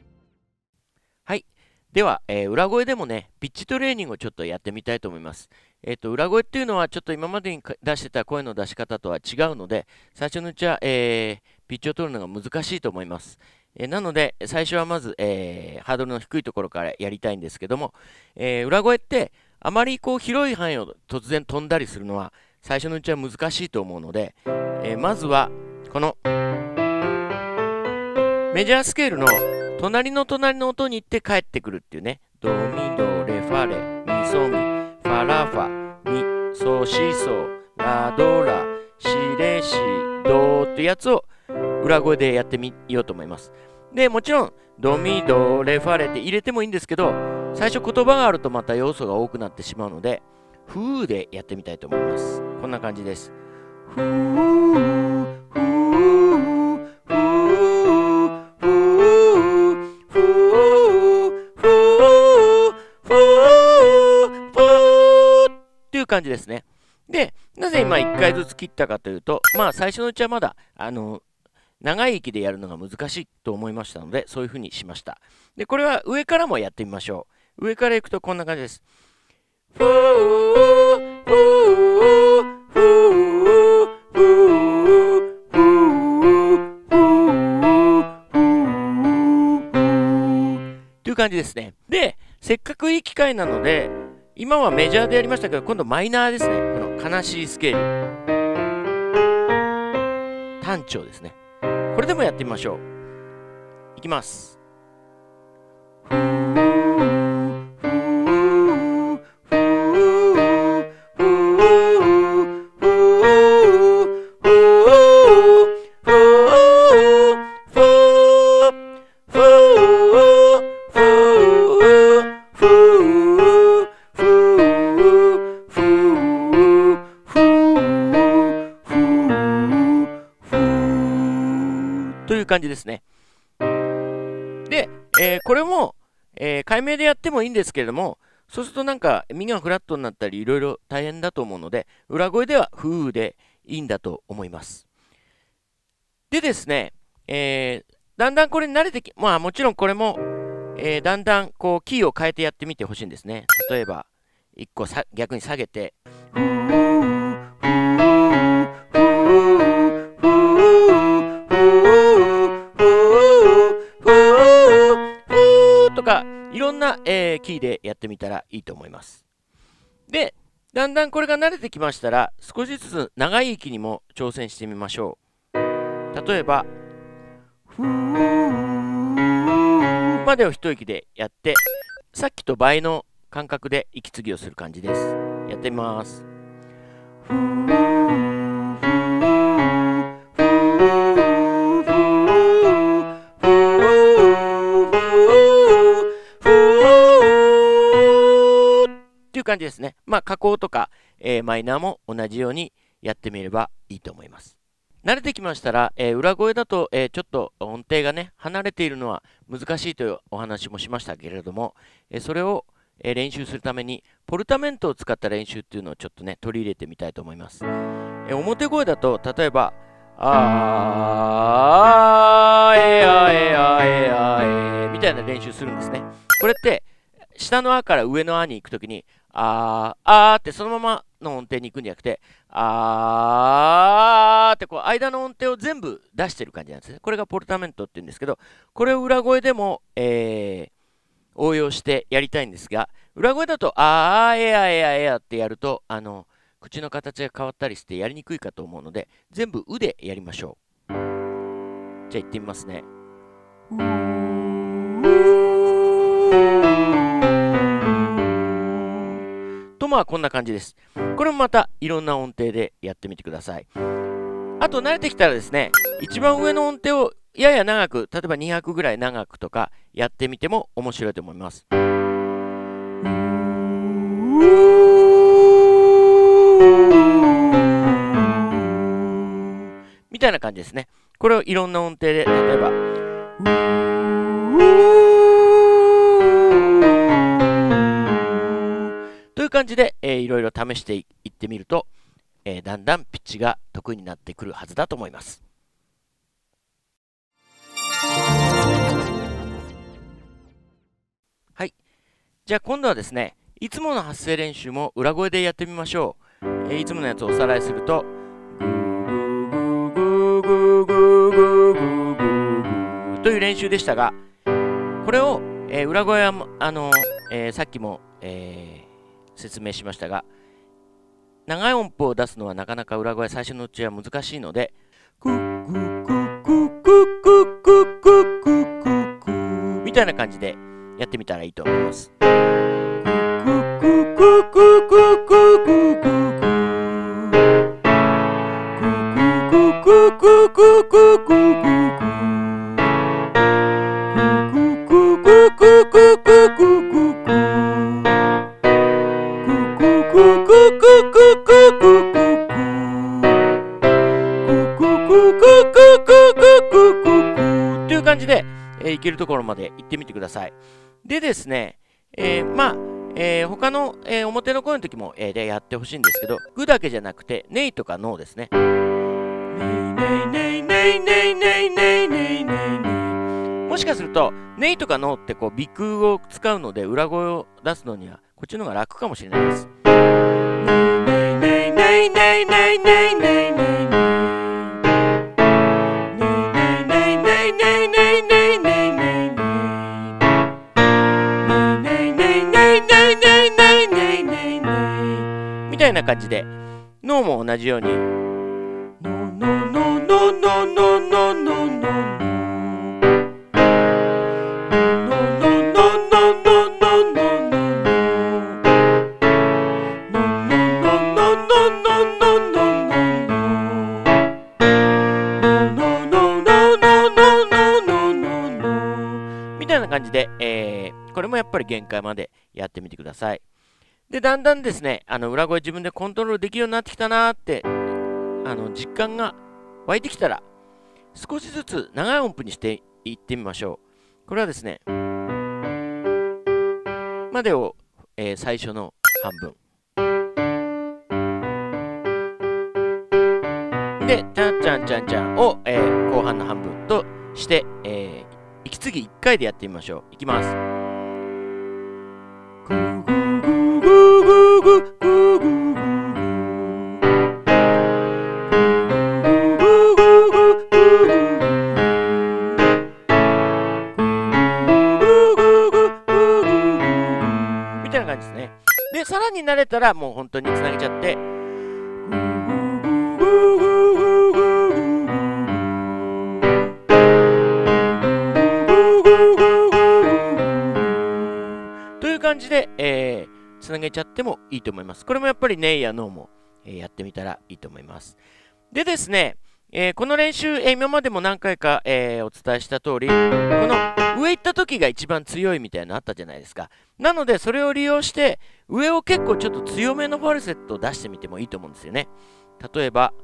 はい。では、えー裏声でもね、ピッチトレーニングをちょっとやってみたいと思います。 えっと、裏声っていうのはちょっと今までに出してた声の出し方とは違うので、最初のうちは、えー、ピッチを取るのが難しいと思います。えー、なので、最初はまず、えー、ハードルの低いところからやりたいんですけども、えー、裏声ってあまりこう広い範囲を突然飛んだりするのは最初のうちは難しいと思うので、えー、まずはこのメジャースケールの隣の隣の音に行って帰ってくるっていうね、ドミドレファレミソミファラファミソシソラドラシレシドっていうやつを裏声でやってみようと思います。でもちろんドミドレファレって入れてもいいんですけど、最初言葉があるとまた要素が多くなってしまうので、フーでやってみたいと思います。こんな感じです。フーフーフーフーフーフーフーフーっていう感じですね。で、なぜ今いっかいずつ切ったかというと、まあ最初のうちはまだあの長い息でやるのが難しいと思いましたので、そういうふうにしました。で、これは上からもやってみましょう。上からいくとこんな感じです。フーフーフーフーフーフーという感じですね。で、せっかくいい機会なので、今はメジャーでやりましたけど、今度マイナーですね。この悲しいスケール。単調ですね。これでもやってみましょう。いきます。という感じですね。で、えー、これも、えー、解明でやってもいいんですけれども、そうするとなんか耳がフラットになったりいろいろ大変だと思うので、裏声ではフーでいいんだと思います。でですね、えー、だんだんこれに慣れてき、まあもちろんこれも、えー、だんだんこうキーを変えてやってみてほしいんですね。例えば、いっこさ逆に下げて、とかいろんな、えー、キーでやってみたらいいと思います。で、だんだんこれが慣れてきましたら、少しずつ長い息にも挑戦してみましょう。例えば、ふーまでを一息でやって、さっきと倍の感覚で息継ぎをする感じです。やってみます。ふーっていう感じですね。まあ、加工とか、えー、マイナーも同じようにやってみればいいと思います。慣れてきましたら、えー、裏声だと、えー、ちょっと音程がね、離れているのは難しいというお話もしましたけれども、えー、それを、えー、練習するために、ポルタメントを使った練習っていうのをちょっとね、取り入れてみたいと思います。えー、表声だと、例えば、あー、えあえあえあえみたいな練習するんですね。これって、下のあから上のあに行くときに、あー、あーってそのままの音程に行くんじゃなくて、あーってこう間の音程を全部出してる感じなんですね。これがポルタメントって言うんですけど、これを裏声でも、えー、応用してやりたいんですが、裏声だと、あー、えやえやえやってやると、あの、口の形が変わったりしてやりにくいかと思うので、全部うでやりましょう。じゃあ行ってみますね。とまあこんな感じです。これもまたいろんな音程でやってみてください。あと慣れてきたらですね、一番上の音程をやや長く、例えばにひゃくぐらい長くとかやってみても面白いと思います。みたいな感じですね。これをいろんな音程で、例えばという感じで、えー、いろいろ試していってみると、えー、だんだんピッチが得意になってくるはずだと思います。はい。じゃあ今度はですね、 いつもの発声練習も裏声でやってみましょう。えー、いつものやつをおさらいすると、という練習でしたが、これを、えー、裏声はあのーえー、さっきも、えー、説明しましたが、長い音符を出すのはなかなか裏声最初のうちは難しいので、みたいな感じでやってみたらいいと思います。という感じで、えー、いけるところまで行ってみてください。でですね、えー、まあ、えー、他の、えー、表の声の時も、えー、でやってほしいんですけど、グだけじゃなくて、ネイとかノーですね。もしかすると、ネイとかノーってこう、鼻腔を使うので、裏声を出すのには、こっちの方が楽かもしれないです。みたいな感じで、ノーも同じように。みたいな感じで、えー、これもやっぱり限界までやってみてください。で、だんだんですね、あの裏声自分でコントロールできるようになってきたなーって、あの実感が湧いてきたら、少しずつ長い音符にしていってみましょう。これはですね、までを、えー、最初の半分。で、ちゃんちゃんちゃんちゃんを、えー、後半の半分として、えー、息継ぎいっかいでやってみましょう。いきます。みたいな感じですね。で、さらに慣れたらもう本当につなげちゃって、という感じで、えー、つなげちゃってもいいと思います。これもやっぱりネイやノーも、えー、やってみたらいいと思います。でですね、えー、この練習、えー、今までも何回か、えー、お伝えした通り、この上行った時が一番強いみたいなのあったじゃないですか。なので、それを利用して、上を結構ちょっと強めのファルセットを出してみてもいいと思うんですよね。例えば、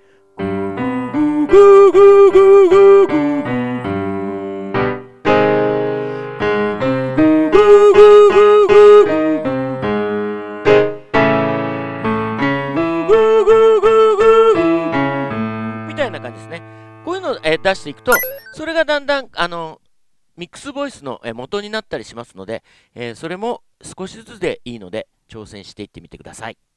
みたいな感じですね。こういうのを、えー、出していくと、それがだんだん、あの、ミックスボイスの元になったりしますので、えー、それも少しずつでいいので挑戦していってみてください。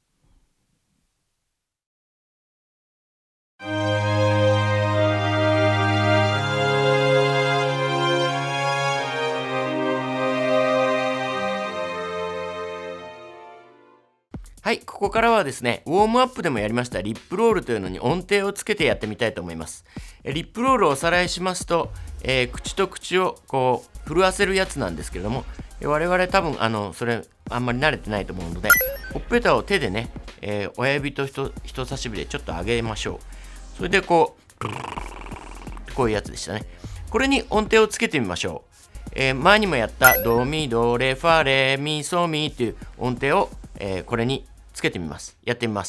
はい、ここからはですね、ウォームアップでもやりましたリップロールというのに音程をつけてやってみたいと思います。リップロールをおさらいしますと、えー、口と口をこう震わせるやつなんですけれども、我々多分あのそれあんまり慣れてないと思うので、ほっぺたを手でね、えー、親指と 人, 人差し指でちょっと上げましょう。それでこう、こういうやつでしたね。これに音程をつけてみましょう。えー、前にもやったドミドレファレミソミっていう音程を、えー、これにつけてみます。やってみます。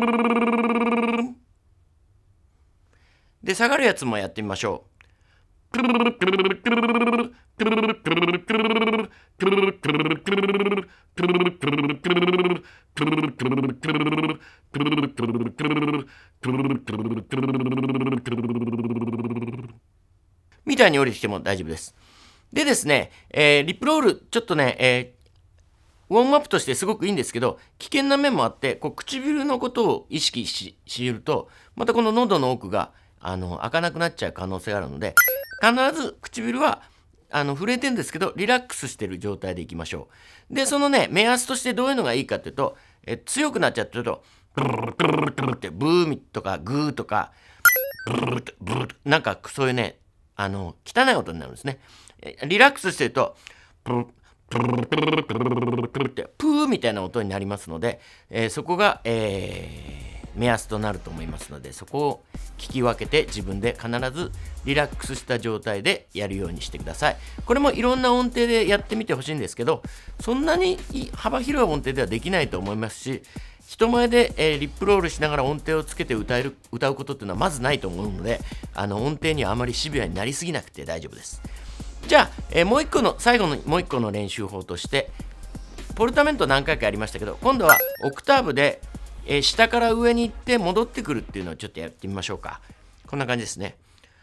で、下がるやつもやってみましょう。 みたいに降りてきても大丈夫です。でですね、えー、リップロール、ちょっとね、えー、ウォームアップとしてすごくいいんですけど、危険な面もあって、こう唇のことを意識し、しると、またこの喉の奥があの開かなくなっちゃう可能性があるので、必ず唇はあの震えてるんですけど、リラックスしてる状態でいきましょう。で、そのね、目安としてどういうのがいいかっていうと、え強くなっちゃってると、ブーってブーミとかグーとか、ブーってブーってなんかそういうね、あの汚い音になるんですね。リラックスしてると、プルプルプルプルプルってプーみたいな音になりますので、えー、そこが、えー、目安となると思いますので、そこを聞き分けて自分で必ずリラックスした状態でやるようにしてください。これもいろんな音程でやってみてほしいんですけど、そんなに幅広い音程ではできないと思いますし、人前で、えー、リップロールしながら音程をつけて歌える歌うことっていうのはまずないと思うので、あの音程にはあまりシビアになりすぎなくて大丈夫です。じゃあ、えー、もう一個の最後のもう一個の練習法として、ポルタメント何回かやりましたけど、今度はオクターブで、えー、下から上に行って戻ってくるっていうのをちょっとやってみましょうか。こんな感じですね。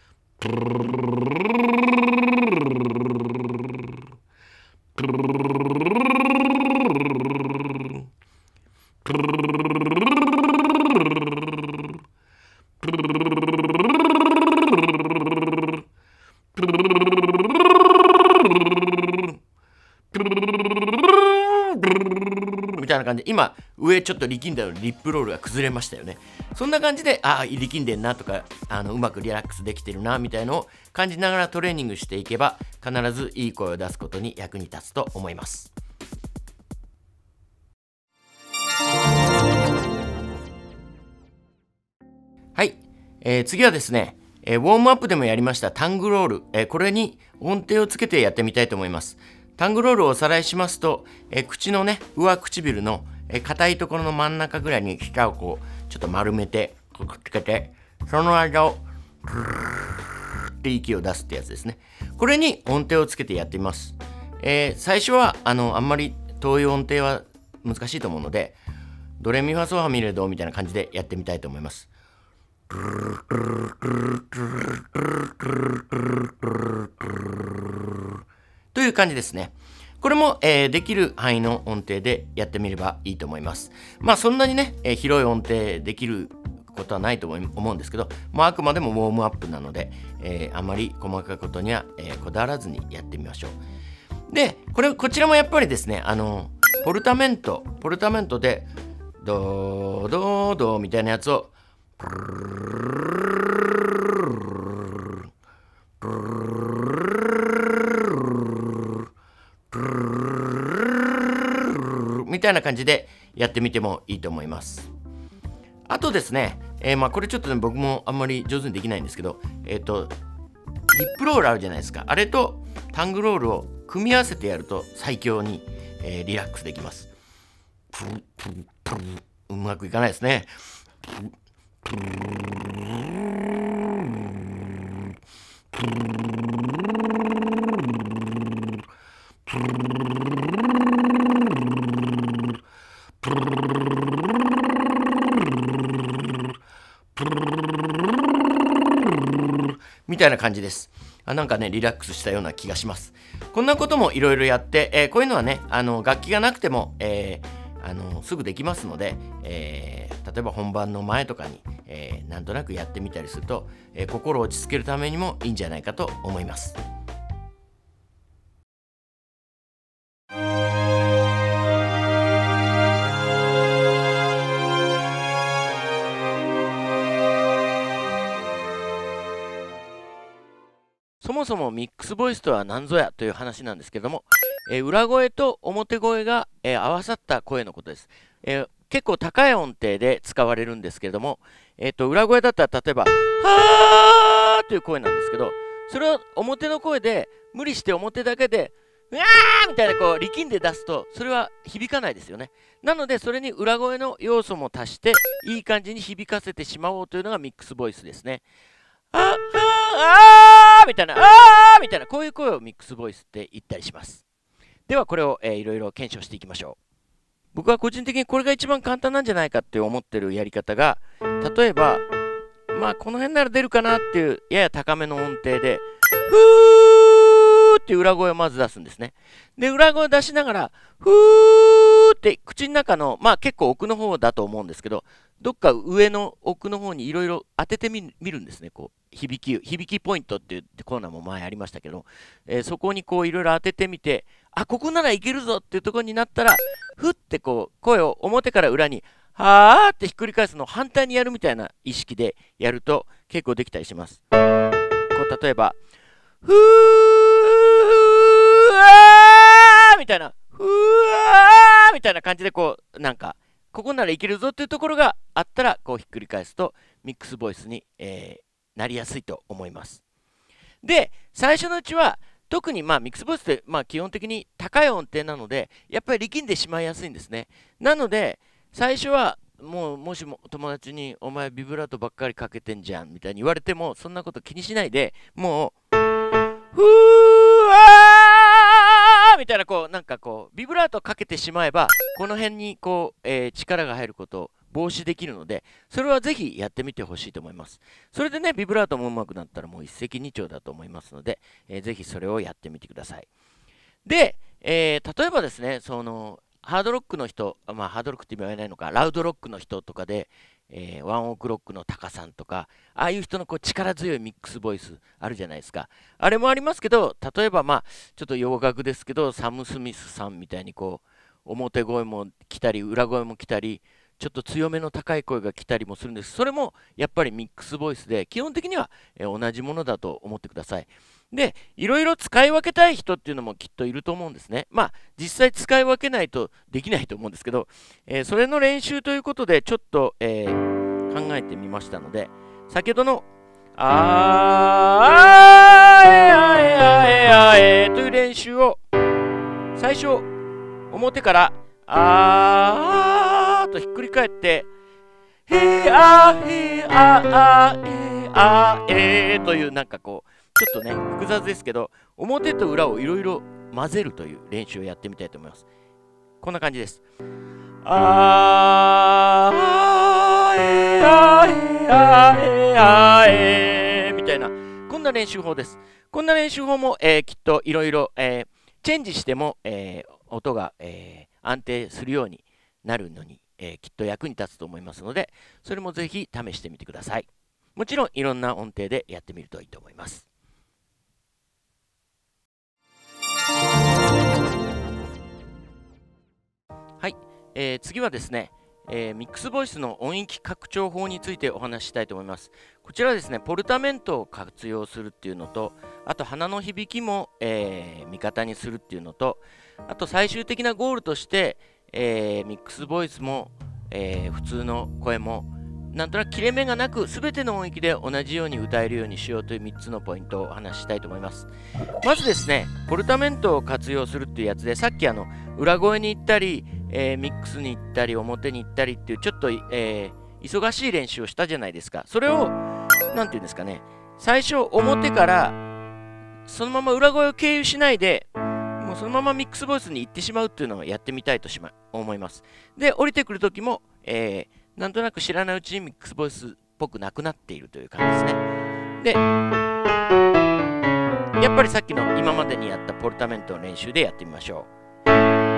みたいな感じで、今上ちょっと力んだようにリップロールが崩れましたよね。そんな感じで、ああ力んでんなとか、あのうまくリラックスできてるなみたいのを感じながらトレーニングしていけば、必ずいい声を出すことに役に立つと思います。はい、えー、次はですね、えー、ウォームアップでもやりましたタングロール、えー、これに音程をつけてやってみたいと思います。タングロールをおさらいしますと、えー、口のね、上唇の硬、えー、いところの真ん中ぐらいに皮下をこうちょっと丸めてくっつけて、その間をブーって息を出すってやつですね。これに音程をつけてやってみます。えー、最初はあのあんまり遠い音程は難しいと思うので、ドレミファソファミレドみたいな感じでやってみたいと思います。という感じですね。これも、えー、できる範囲の音程でやってみればいいと思います。まあそんなにね、えー、広い音程できることはないと思うんですけど、もうあくまでもウォームアップなので、えー、あまり細かいことには、えー、こだわらずにやってみましょう。で、これこちらもやっぱりですね、あのポルタメント、ポルタメントでドードードーみたいなやつをみたいな感じでやってみてもいいと思います。あとですね、えー、まあこれちょっとね僕もあんまり上手にできないんですけど、えっとリップロールあるじゃないですか。あれとタングロールを組み合わせてやると最強に、えー、リラックスできます。プルプルプルうまくいかないですね。プルプルみたいな感じです。あ、なんかね、リラックスしたような気がします。こんなこともいろいろやって、えー、こういうのはね、あの楽器がなくても、えー、あのすぐできますので、えー、例えば本番の前とかに、えー、なんとなくやってみたりすると、えー、心を落ち着けるためにもいいんじゃないかと思います。そもそもミックスボイスとは何ぞやという話なんですけども、えー、裏声と表声が、えー、合わさった声のことです。えー、結構高い音程で使われるんですけれども、えー、と裏声だったら例えば「はー」という声なんですけど、それを表の声で無理して表だけで「うわー」みたいなこう力んで出すとそれは響かないですよね。なのでそれに裏声の要素も足していい感じに響かせてしまおうというのがミックスボイスですね。 あああーみたいな、あーみたいな、こういう声をミックスボイスって言ったりします。ではこれを、えー、いろいろ検証していきましょう。僕は個人的にこれが一番簡単なんじゃないかって思ってるやり方が、例えば、まあこの辺なら出るかなっていうやや高めの音程で、ふーって裏声をまず出すんですね。で、裏声を出しながら、ふーって口の中の、まあ結構奥の方だと思うんですけど、どっか上の奥の方にいろいろ当ててみるんですね。こう響き、響きポイントっていうコーナーも前ありましたけど、えー、そこにこういろいろ当ててみて、あ、ここならいけるぞっていうところになったら、ふってこう声を表から裏に、はーってひっくり返すのを反対にやるみたいな意識でやると結構できたりします。こう例えば、ふーあーみたいな、ふーあーみたいな感じでこう、なんか、ここならいけるぞっていうところがあったら、こうひっくり返すとミックスボイスに、えー、なりやすいと思います。で、最初のうちは、特にまあミックスボイスってまあ基本的に高い音程なので、やっぱり力んでしまいやすいんですね。なので、最初はもうもしも友達にお前ビブラートばっかりかけてんじゃんみたいに言われても、そんなこと気にしないで、もう、ふーあーみたいなこう、なんかこう、ビブラートかけてしまえば、この辺にこう、えー、力が入ることを防止できるので、それはぜひやってみてほしいと思います。それでね、ビブラートも上手くなったらもう一石二鳥だと思いますので、えー、ぜひそれをやってみてください。で、えー、例えばですね、その、ハードロックの人、まあハードロックって言わないのか、ラウドロックの人とかで、えー、ワンオクロックのタカさんとか、ああいう人のこう力強いミックスボイスあるじゃないですか。あれもありますけど、例えばまあ、ちょっと洋楽ですけど、サム・スミスさんみたいにこう、表声も来たり、裏声も来たり、ちょっと強めの高い声が来たりもするんです。それもやっぱりミックスボイスで、基本的には同じものだと思ってください。で、いろいろ使い分けたい人っていうのもきっといると思うんですね。まあ、実際使い分けないとできないと思うんですけど、えー、それの練習ということで、ちょっと、えー、考えてみましたので、先ほどの、あーえあえあえあえという練習を、最初、表から、あーとひっくり返って、へあへああえあえというなんかこう、ちょっとね、複雑ですけど、表と裏をいろいろ混ぜるという練習をやってみたいと思います。こんな感じです。あーえあえあえあえみたいな、こんな練習法です。こんな練習法も、えー、きっといろいろチェンジしても、えー、音が、えー、安定するようになるのに、えー、きっと役に立つと思いますので、それもぜひ試してみてください。もちろんいろんな音程でやってみるといいと思います。はい、えー、次はですね、えー、ミックスボイスの音域拡張法についてお話ししたいと思います。こちらはですね、ポルタメントを活用するっていうのと、あと鼻の響きも、えー、味方にするっていうのと、あと最終的なゴールとして、えー、ミックスボイスも、えー、普通の声もなんとなく切れ目がなく全ての音域で同じように歌えるようにしようというみっつのポイントをお話ししたいと思います。まずですね、ポルタメントを活用するっていうやつで、さっきあの裏声に行ったり、えー、ミックスに行ったり表に行ったりっていうちょっと、えー、忙しい練習をしたじゃないですか。それを何て言うんですかね、最初表からそのまま裏声を経由しないでもうそのままミックスボイスに行ってしまうっていうのをやってみたいとしま思います。で、降りてくるときも、えーなんとなく知らないうちにミックスボイスっぽくなくなっているという感じですね。で、やっぱりさっきの今までにやったポルタメントの練習でやってみましょう。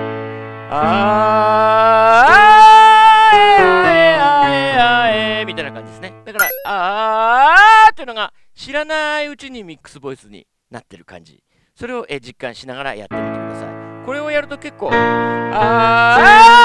あーえあえあえみたいな感じですね。だから、あーっていうのが知らないうちにミックスボイスになってる感じ。それをえ実感しながらやってみてください。これをやると結構、あ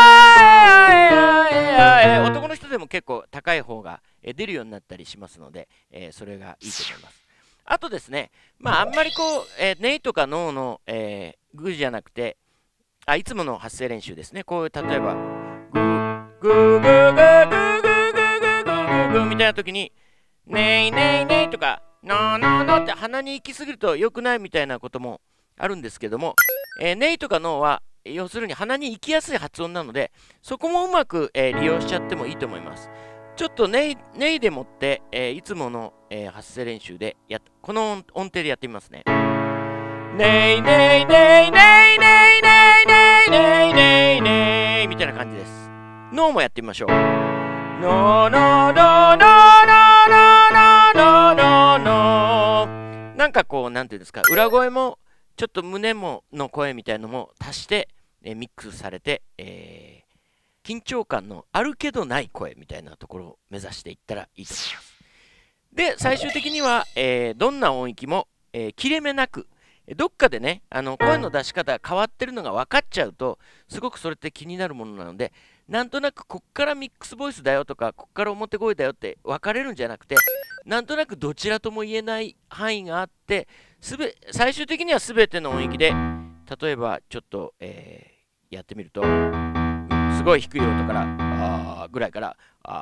ー男の人でも結構高い方が出るようになったりしますので、えー、それがいいと思います。あとですね、まああんまりこう、えー、ネイとかノーの、えー、グーじゃなくて、あ、いつもの発声練習ですね。こういう例えば、グーグーグーグーグーグーグーグーグーグーみたいな時に、ネイネイネイとか、ノーノーノーって鼻に行き過ぎると良くないみたいなこともあるんですけども、えー、ネイとかノーは要するに鼻に行きやすい発音なので、そこもうまく、えー、利用しちゃってもいいと思います。 ちょっとネイ、ネイでもって、えーいつもの、えー発声練習でやっ、この音音程でやってみますね。ネイネイネイネイネイネイネイネイネイネイみたいな感じです。ノーもやってみましょう。ノーノーノーノーノーノーノーノーノー。なんかこう、なんていうんですか、裏声も、ちょっと胸もの声みたいのも足して、えーミックスされて、えー緊張感のあるけどない声みたいなところを目指していったらいいと思います。で、最終的には、えーどんな音域も、えー切れ目なく、どっかでね、あの声の出し方が変わってるのが分かっちゃうと、すごくそれって気になるものなので、なんとなくこっからミックスボイスだよとか、こっから表声だよって分かれるんじゃなくて、なんとなくどちらとも言えない範囲があって、すべ最終的には全ての音域で、例えばちょっと、えーやってみると、すごい低い音から、あーぐらいから、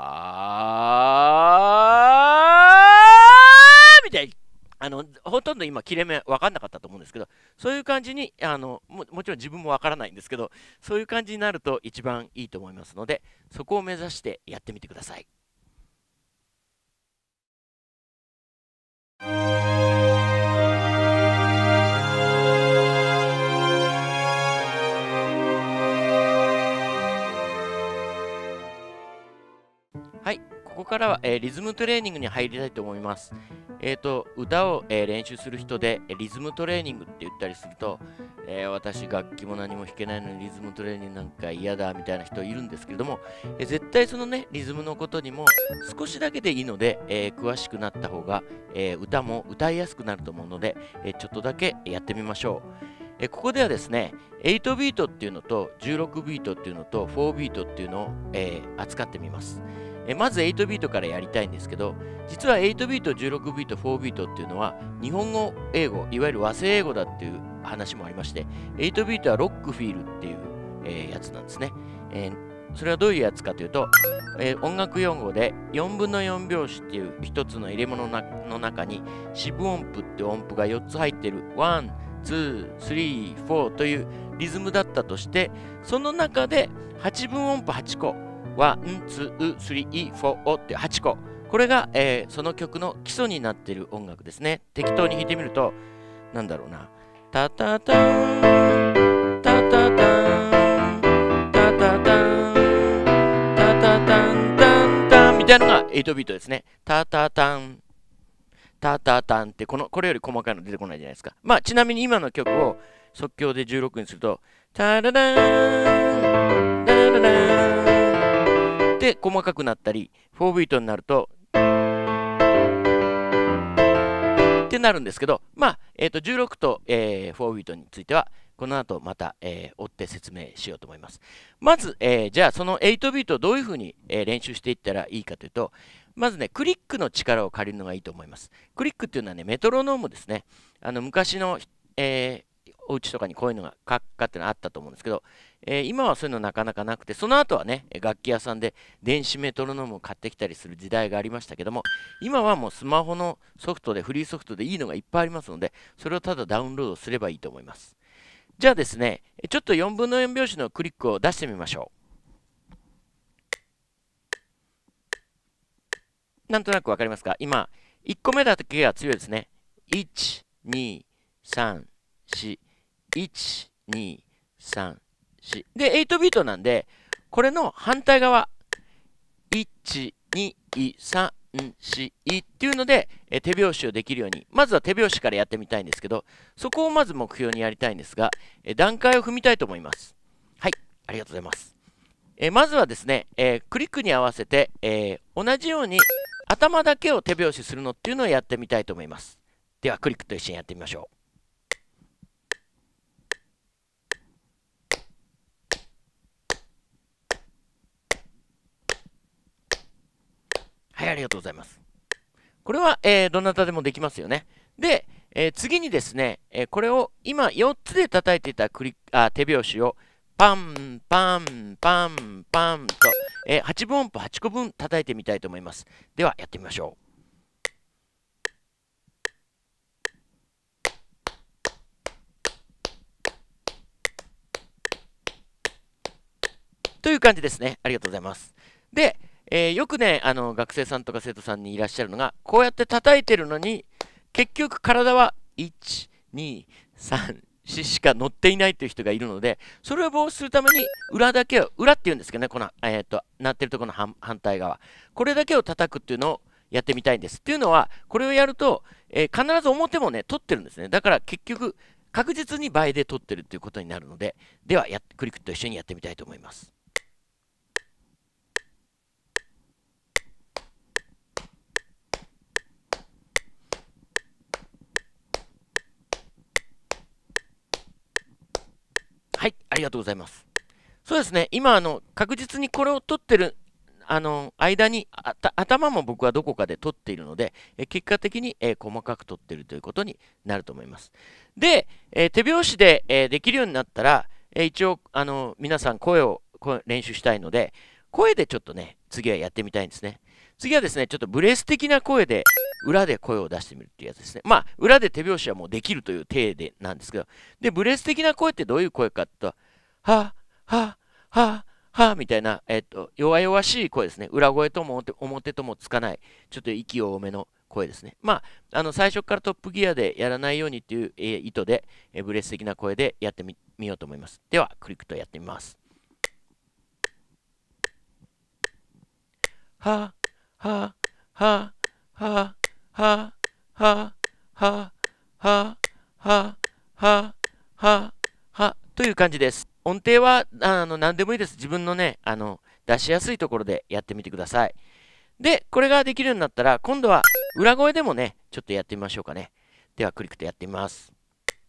あーみたいに、あの、ほとんど今、切れ目分かんなかったと思うんですけど、そういう感じに、あの、も、もちろん自分も分からないんですけど、そういう感じになると一番いいと思いますので、そこを目指してやってみてください。はい、ここからは、えーリズムトレーニングに入りたいと思います。えーと、歌を、えー練習する人で、えーリズムトレーニングって言ったりすると、えー私、楽器も何も弾けないのにリズムトレーニングなんか嫌だみたいな人いるんですけれども、えー絶対そのね、リズムのことにも少しだけでいいので、えー詳しくなった方が、えー歌も歌いやすくなると思うので、えーちょっとだけやってみましょう。えーここではですね、はちビートっていうのとじゅうろくビートっていうのとよんビートっていうのを、えー扱ってみます。えまずはちビートからやりたいんですけど、実ははちビート、じゅうろくビート、よんビートっていうのは日本語英語、いわゆる和製英語だっていう話もありまして、はちビートはロックフィールっていう、えーやつなんですね、えーそれはどういうやつかというと、えー音楽用語でよんぶんのよん拍子っていう一つの入れ物のの中に四分音符って音符がよっつ入ってるワン、ツー、スリー、フォーというリズムだったとして、その中ではちぶん音符はちこ、ワン、ツー、スリー、フォーってはちこ。これが、えーその曲の基礎になっている音楽ですね。適当に弾いてみると、なんだろうな。タタタン、タタタン、タタタン、タタタン、タンタンみたいなのがはちビートですね。タタタン、タタタンってこの、これより細かいの出てこないじゃないですか。まあ、ちなみに今の曲を即興でじゅうろくにすると、タララーン、タラララーンで細かくなったり、よんビートになると、ってなるんですけど、まあ、えー、とじゅうろくと、えー、よんビートについては、この後また、えー追って説明しようと思います。まず、えーじゃあそのはちビートをどういうふうに、えー練習していったらいいかというと、まずね、クリックの力を借りるのがいいと思います。クリックっていうのはね、メトロノームですね。あの昔の、えーお家とかにこういうのがカッカってのあったと思うんですけど、えー今はそういうのなかなかなくて、その後はね、楽器屋さんで電子メトロノームを買ってきたりする時代がありましたけども、今はもうスマホのソフトで、フリーソフトでいいのがいっぱいありますので、それをただダウンロードすればいいと思います。じゃあですね、ちょっとよんぶんのよん拍子のクリックを出してみましょう。なんとなくわかりますか？今、いっこめだけが強いですね。いち、に、さん、よん、いち、に、さん、よん。で、はちビートなんで、これの反対側、いち、に、さん、よんっていうので、え手拍子をできるように、まずは手拍子からやってみたいんですけど、そこをまず目標にやりたいんですが、え段階を踏みたいと思います。はい、ありがとうございます。えまずはですね、えークリックに合わせて、えー同じように頭だけを手拍子するのっていうのをやってみたいと思います。では、クリックと一緒にやってみましょう。はい、ありがとうございます。これは、えーどなたでもできますよね。で、えー次にですね、えーこれを今よっつで叩いていたクリックあ手拍子をパン、パン、パン、パンと、えーはちぶん音符はちこぶん叩いてみたいと思います。では、やってみましょう。という感じですね。ありがとうございます。で、 えーよくね、あの学生さんとか生徒さんにいらっしゃるのが、こうやって叩いてるのに、結局体はいち、に、さん、よんしか乗っていないという人がいるので、それを防止するために、裏だけを、裏っていうんですけどね、この、えー、と鳴ってるところの反反対側、これだけを叩くっていうのをやってみたいんです。っていうのは、これをやると、えー必ず表もね、取ってるんですね。だから結局、確実に倍で取ってるっていうことになるので、ではや、クリックと一緒にやってみたいと思います。はい、ありがとうございます。そうですね、今、あの確実にこれを取ってるあの間にあた頭も僕はどこかで取っているので、え結果的に、えー細かく取っているということになると思います。で、えー手拍子で、えーできるようになったら、えー一応あの皆さん声を声練習したいので、声でちょっとね、次はやってみたいんですね。次はですね、ちょっとブレス的な声で、裏で声を出してみるっていうやつですね。まあ、裏で手拍子はもうできるという体でなんですけど、で、ブレス的な声ってどういう声かと、は、は、は、はみたいな、えっと、弱々しい声ですね。裏声とも表表ともつかない、ちょっと息を多めの声ですね。まあ、あの最初からトップギアでやらないようにっていう、えー意図で、えーブレス的な声でやってみみようと思います。では、クリックとやってみます。は、は、は、は、は、は、は、は、は、は、は、は、という感じです。音程はあの何でもいいです。自分のね、あの出しやすいところでやってみてください。で、これができるようになったら、今度は裏声でもね、ちょっとやってみましょうかね。では、クリックとやってみます。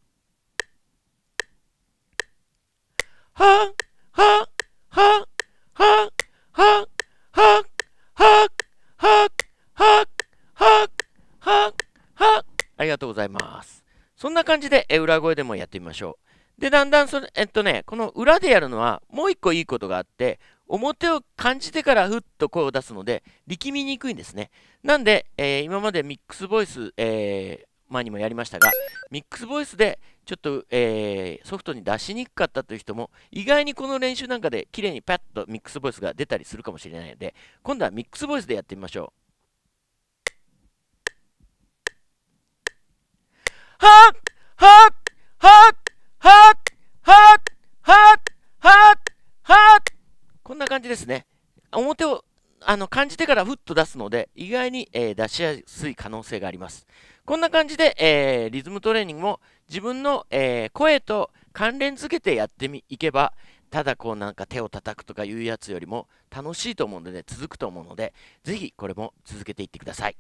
は、は、は、は、は、は、は、は、は、は、は、は、ありがとうございます。そんな感じで、え裏声でもやってみましょう。で、だんだんそれ、えっとね、この裏でやるのは、もう一個いいことがあって、表を感じてからふっと声を出すので、力みにくいんですね。なんで、えー今までミックスボイス、えー前にもやりましたが、ミックスボイスでちょっと、えーソフトに出しにくかったという人も、意外にこの練習なんかで綺麗にパッとミックスボイスが出たりするかもしれないので、今度はミックスボイスでやってみましょう。はっはっはっはっはっはっはっはっこんな感じですね。表をあの感じてからふっと出すので、意外に、えー出しやすい可能性があります。こんな感じで、えーリズムトレーニングも自分の、えー声と関連づけてやってみいけば、ただこうなんか手を叩くとかいうやつよりも楽しいと思うので、続くと思うので、ぜひこれも続けていってください。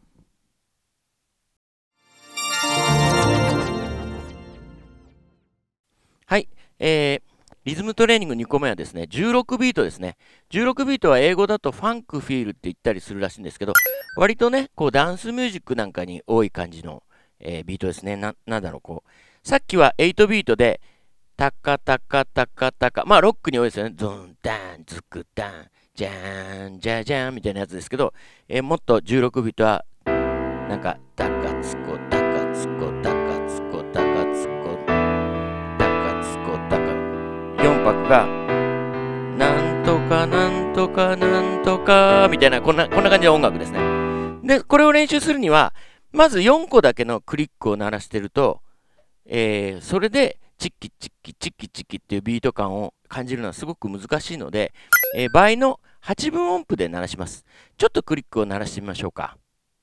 はい、えーリズムトレーニングにこめはですね、じゅうろくビートですね。じゅうろくビートは英語だとファンクフィールって言ったりするらしいんですけど、割とね、こうダンスミュージックなんかに多い感じの、えービートですね。な、なんだろう、こう。さっきははちビートで、タカタカタカタカ、まあロックに多いですよね。ゾン、ダン、ズク、ダン、ジャーン、ジャジャーンみたいなやつですけど、えーもっとじゅうろくビートは、なんか、ダカツコ、ダカツコ、ダカツコ、ダカツコ、ダカツコ、ダカ。よん拍が、なんとかなんとかなんとかみたいな、こんな、こんな感じの音楽ですね。で、これを練習するには、まずよんこだけのクリックを鳴らしてると、えーそれで、チッキチッキチッキチッキっていうビート感を感じるのはすごく難しいので、えー倍のはちぶん音符で鳴らします。ちょっとクリックを鳴らしてみましょうか。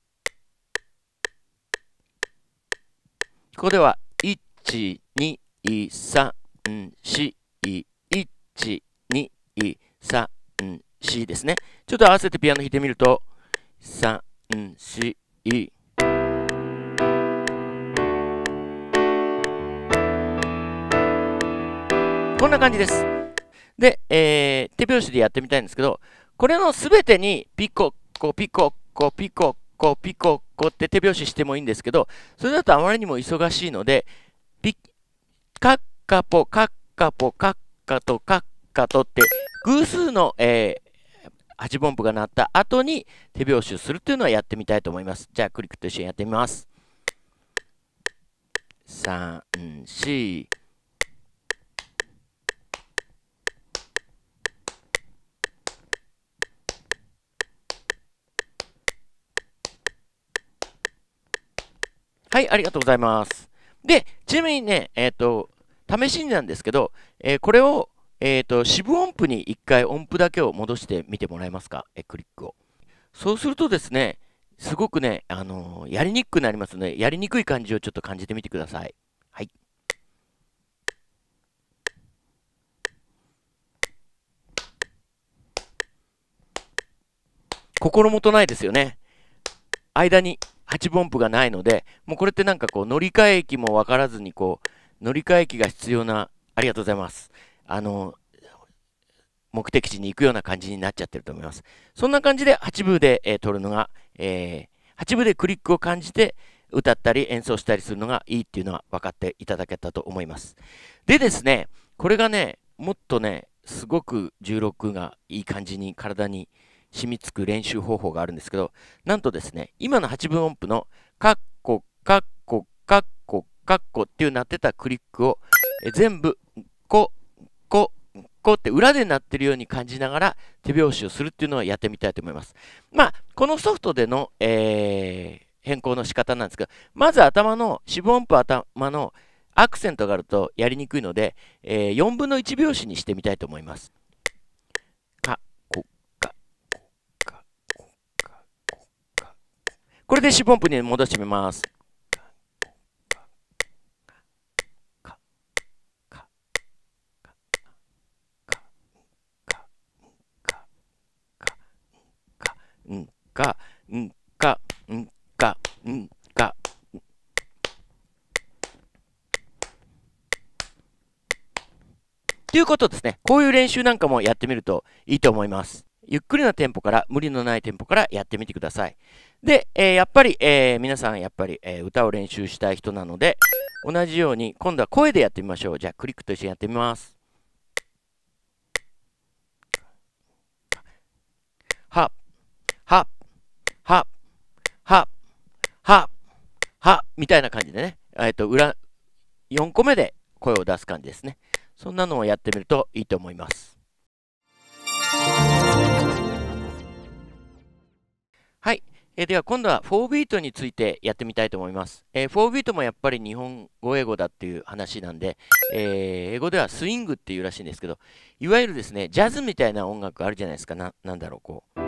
ここでは、いち、に、さん、よん、いち、に、さん、よんですね。ちょっと合わせてピアノ弾いてみると、さん、よん、こんな感じです。で、えー手拍子でやってみたいんですけど、これのすべてにピココピココピココピココって手拍子してもいいんですけど、それだとあまりにも忙しいので、ピカッカポカッカポカッカとカッカとって偶数の、えーはちぶん音符が鳴った後に手拍子をするというのはやってみたいと思います。じゃあクリックと一緒にやってみます。さん、よん、 はい、ありがとうございます。で、ちなみにね、えっと、試しになんですけど、えーこれを、えっと、四分音符に一回音符だけを戻してみてもらえますか、えクリックを。そうするとですね、すごくね、あのーやりにくくなりますので、やりにくい感じをちょっと感じてみてください。はい。心もとないですよね。間にはちぶ音符がないので、もうこれってなんかこう乗り換え駅も分からずにこう乗り換え駅が必要な、ありがとうございます。あの目的地に行くような感じになっちゃってると思います。そんな感じではちぶで、えー、撮るのが、えー、はちぶでクリックを感じて歌ったり演奏したりするのがいいっていうのは分かっていただけたと思います。でですね、これがね、もっとね、すごくじゅうろくがいい感じに体に染みつく練習方法があるんですけど、なんとですね、今のはちぶ音符のカッコ、カッコ、カッコ、カッコっていうなってたクリックをえ全部、コ、コ、コって裏で鳴ってるように感じながら手拍子をするっていうのをやってみたいと思います。まあ、このソフトでの、えー変更の仕方なんですけど、まず頭の、四分音符頭のアクセントがあるとやりにくいので、えーよんぶんのいち拍子にしてみたいと思います。か、こ、か、こ、か、こ、か、こ、か。これで四分音符に戻してみます。うんか、うんか、うんか、うんか。ということですね。こういう練習なんかもやってみるといいと思います。ゆっくりなテンポから、無理のないテンポからやってみてください。で、えーやっぱり、えー皆さんやっぱり、えー歌を練習したい人なので、同じように今度は声でやってみましょう。じゃあクリックと一緒にやってみます。は、は、は、は、は、は、みたいな感じでね、えっと、裏、よんこめで声を出す感じですね。そんなのをやってみるといいと思います。はい。えーでは今度はフォービートについてやってみたいと思います。えー、フォービートもやっぱり日本語英語だっていう話なんで、えー英語ではスイングっていうらしいんですけど、いわゆるですね、ジャズみたいな音楽あるじゃないですか。な、なんだろう、こう。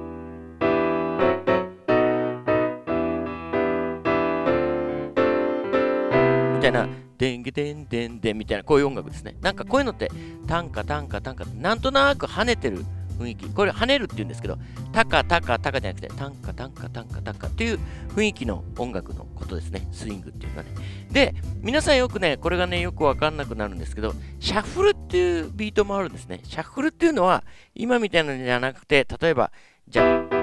みたいな、でんげでんでんでんみたいな、こういう音楽ですね。なんかこういうのって、タンカタンカタンカ、なんとなく跳ねてる雰囲気。これ跳ねるって言うんですけど、タカタカタカじゃなくて、タンカタンカタンカタンカっていう雰囲気の音楽のことですね。スイングっていうのはね。で、皆さんよくね、これがね、よくわかんなくなるんですけど、シャッフルっていうビートもあるんですね。シャッフルっていうのは、今みたいなのじゃなくて、例えば、じゃあ、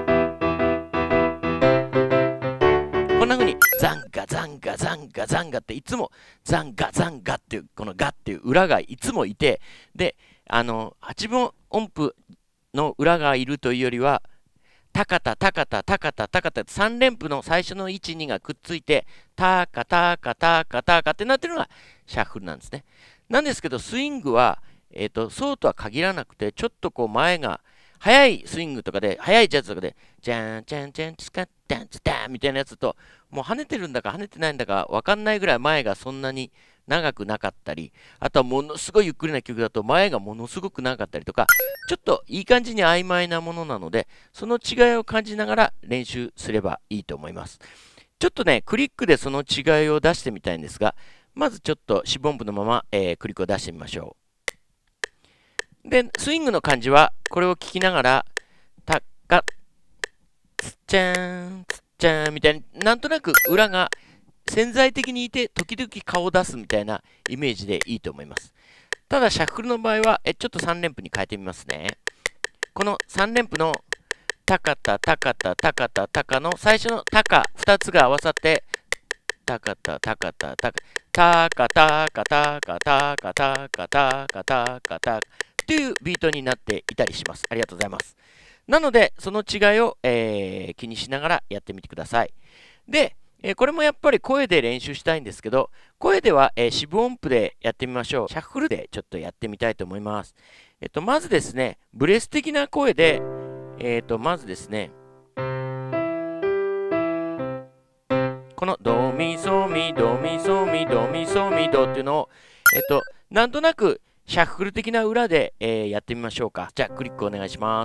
こんな風にザンガザンガザンガザンガっていつもザンガザンガっていうこのガっていう裏がいつもいて、で、あのはちぶん音符の裏がいるというよりは、タカタタカタタカタタカタさん連符の最初のいち、にがくっついてタカタカタカタカってなってるのがシャッフルなんですね。なんですけどスイングは、えーと、そうとは限らなくて、ちょっとこう前が速いスイングとかで、速いジャズとかで、じゃんじゃんじゃんつかったんつたみたいなやつと、もう跳ねてるんだか跳ねてないんだか分かんないぐらい前がそんなに長くなかったり、あとはものすごいゆっくりな曲だと前がものすごく長かったりとか、ちょっといい感じに曖昧なものなので、その違いを感じながら練習すればいいと思います。ちょっとね、クリックでその違いを出してみたいんですが、まずちょっと四分音符のまま、えークリックを出してみましょう。で、スイングの感じは、これを聞きながら、タッカ、ツッチャーン、ツッチャーンみたいになんとなく裏が潜在的にいて、時々顔を出すみたいなイメージでいいと思います。ただ、シャッフルの場合は、えちょっとさん連符に変えてみますね。このさん連符のタカタタカタタカタタカの最初のタカふたつが合わさって、タカタタカタタカタカタカタカタカタカタカタカタというビートになっていたりします。ありがとうございます。なので、その違いを、えー気にしながらやってみてください。で、えーこれもやっぱり声で練習したいんですけど、声では、えー四分音符でやってみましょう。シャッフルでちょっとやってみたいと思います。えっと、まずですね、ブレス的な声で、えっと、まずですね、 このドミソミドミソミドミソミドっていうのを、えっと、なんとなくシャッフル的な裏で、えー、やってみましょうか。じゃあクリックお願いします。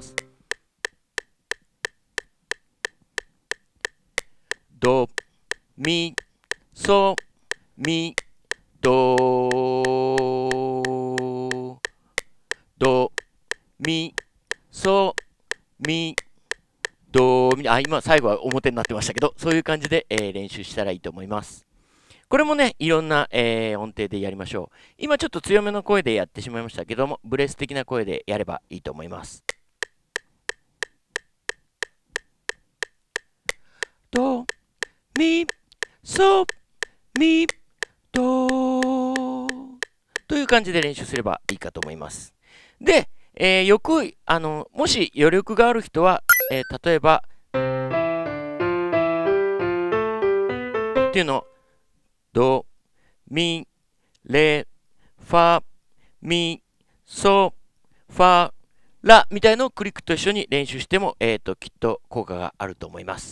ドミソミドドミソミドミ、あ、今最後は表になってましたけど、そういう感じで、えー、練習したらいいと思います。これもね、いろんな、えー、音程でやりましょう。今ちょっと強めの声でやってしまいましたけども、ブレス的な声でやればいいと思います。ドミソミドという感じで練習すればいいかと思います。で、えー、よくあのもし余力がある人は、えー、例えばっていうのドミレファミソファラみたいのをクリックと一緒に練習しても、えーと、きっと効果があると思います。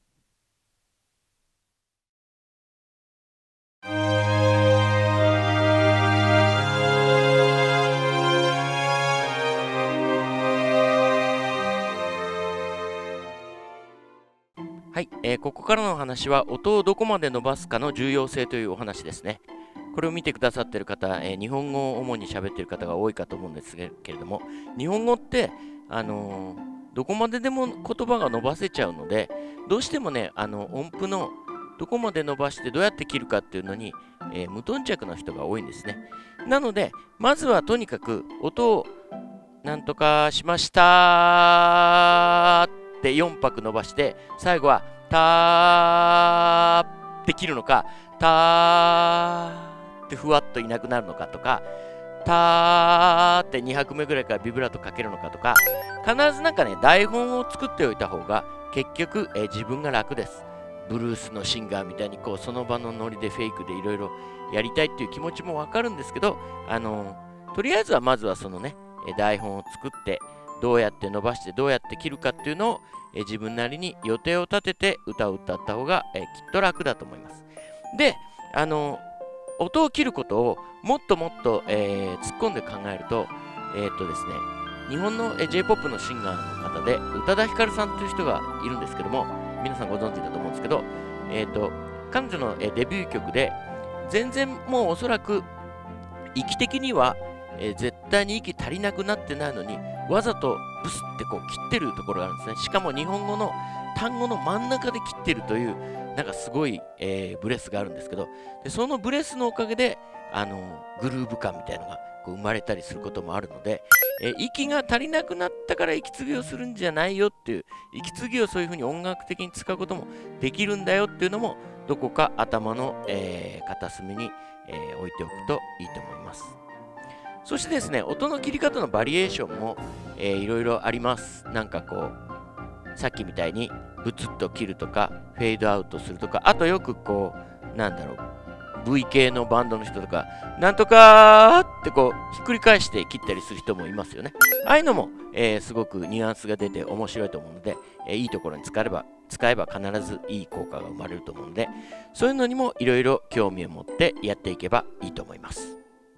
はい、えー、ここからの話は音をどこまで伸ばすかの重要性というお話ですね。これを見てくださっている方、えー、日本語を主に喋っている方が多いかと思うんですけれども、日本語って、あのー、どこまででも言葉が伸ばせちゃうので、どうしてもね、あの音符のどこまで伸ばしてどうやって切るかっていうのに、えー、無頓着な人が多いんですね。なので、まずはとにかく音をなんとかしましたってよん拍伸ばして、最後はたーって切るのか、たーってふわっといなくなるのかとか、たーってに拍目ぐらいからビブラートかけるのかとか、必ずなんかね、台本を作っておいた方が結局、えー、自分が楽です。ブルースのシンガーみたいにこうその場のノリでフェイクでいろいろやりたいっていう気持ちもわかるんですけど、あのー、とりあえずはまずはそのね、台本を作ってどうやって伸ばしてどうやって切るかっていうのをえ自分なりに予定を立てて歌を歌った方がえきっと楽だと思います。で、あの音を切ることをもっともっと、えー、突っ込んで考えると、えー、っとですね、日本の ジェイポップ のシンガーの方で宇多田ヒカルさんという人がいるんですけども、皆さんご存知だと思うんですけど、えー、っと彼女のえデビュー曲で全然もうおそらく息的にはえー、絶対に息足りなくなってないのにわざとブスってこう切ってるところがあるんですね。しかも日本語の単語の真ん中で切ってるというなんかすごい、えー、ブレスがあるんですけど、でそのブレスのおかげであのグルーヴ感みたいなのがこう生まれたりすることもあるので、えー、息が足りなくなったから息継ぎをするんじゃないよっていう、息継ぎをそういうふうに音楽的に使うこともできるんだよっていうのもどこか頭の、えー、片隅に、えー、置いておくといいと思います。そしてですね、音の切り方のバリエーションも、えー、いろいろあります。なんかこう、さっきみたいにブツッと切るとか、フェードアウトするとか、あとよくこう、なんだろう、V 系のバンドの人とか、なんとかーってこう、ひっくり返して切ったりする人もいますよね。ああいうのも、えー、すごくニュアンスが出て面白いと思うので、えー、いいところに使えば、使えば必ずいい効果が生まれると思うので、そういうのにもいろいろ興味を持ってやっていけばいいと思います。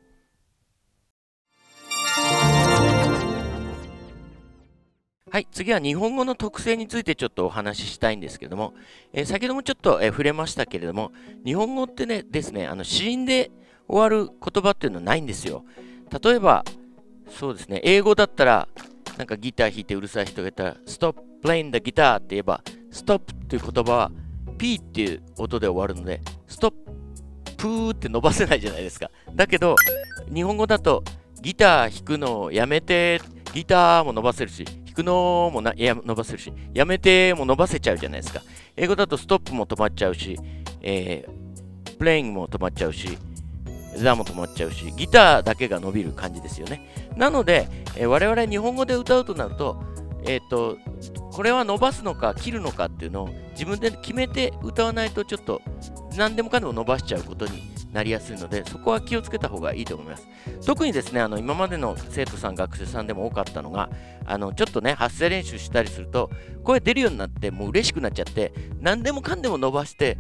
はい、次は日本語の特性についてちょっとお話ししたいんですけども、えー、先ほどもちょっと、えー、触れましたけれども、日本語ってねですね、あの子音で終わる言葉っていうのはないんですよ。例えば、そうですね、英語だったら、なんかギター弾いてうるさい人がいたら、Stop playing the guitar って言えば、Stop っていう言葉は P っていう音で終わるので、Stop プーって伸ばせないじゃないですか。だけど、日本語だと、ギター弾くのをやめて、ギターも伸ばせるし、弾くのもないや伸ばせるし、やめても伸ばせちゃうじゃないですか。英語だとストップも止まっちゃうし、えー、プレイングも止まっちゃうし、ザも止まっちゃうし、ギターだけが伸びる感じですよね。なので、えー、我々日本語で歌うとなると、えっと、これは伸ばすのか切るのかっていうのを自分で決めて歌わないとちょっと何でもかんでも伸ばしちゃうことになりやすいので、そこは気をつけた方がいいと思います。特にですね、あの今までの生徒さん、学生さんでも多かったのが、あのちょっとね、発声練習したりすると、声出るようになって、もう嬉しくなっちゃって、何でもかんでも伸ばして、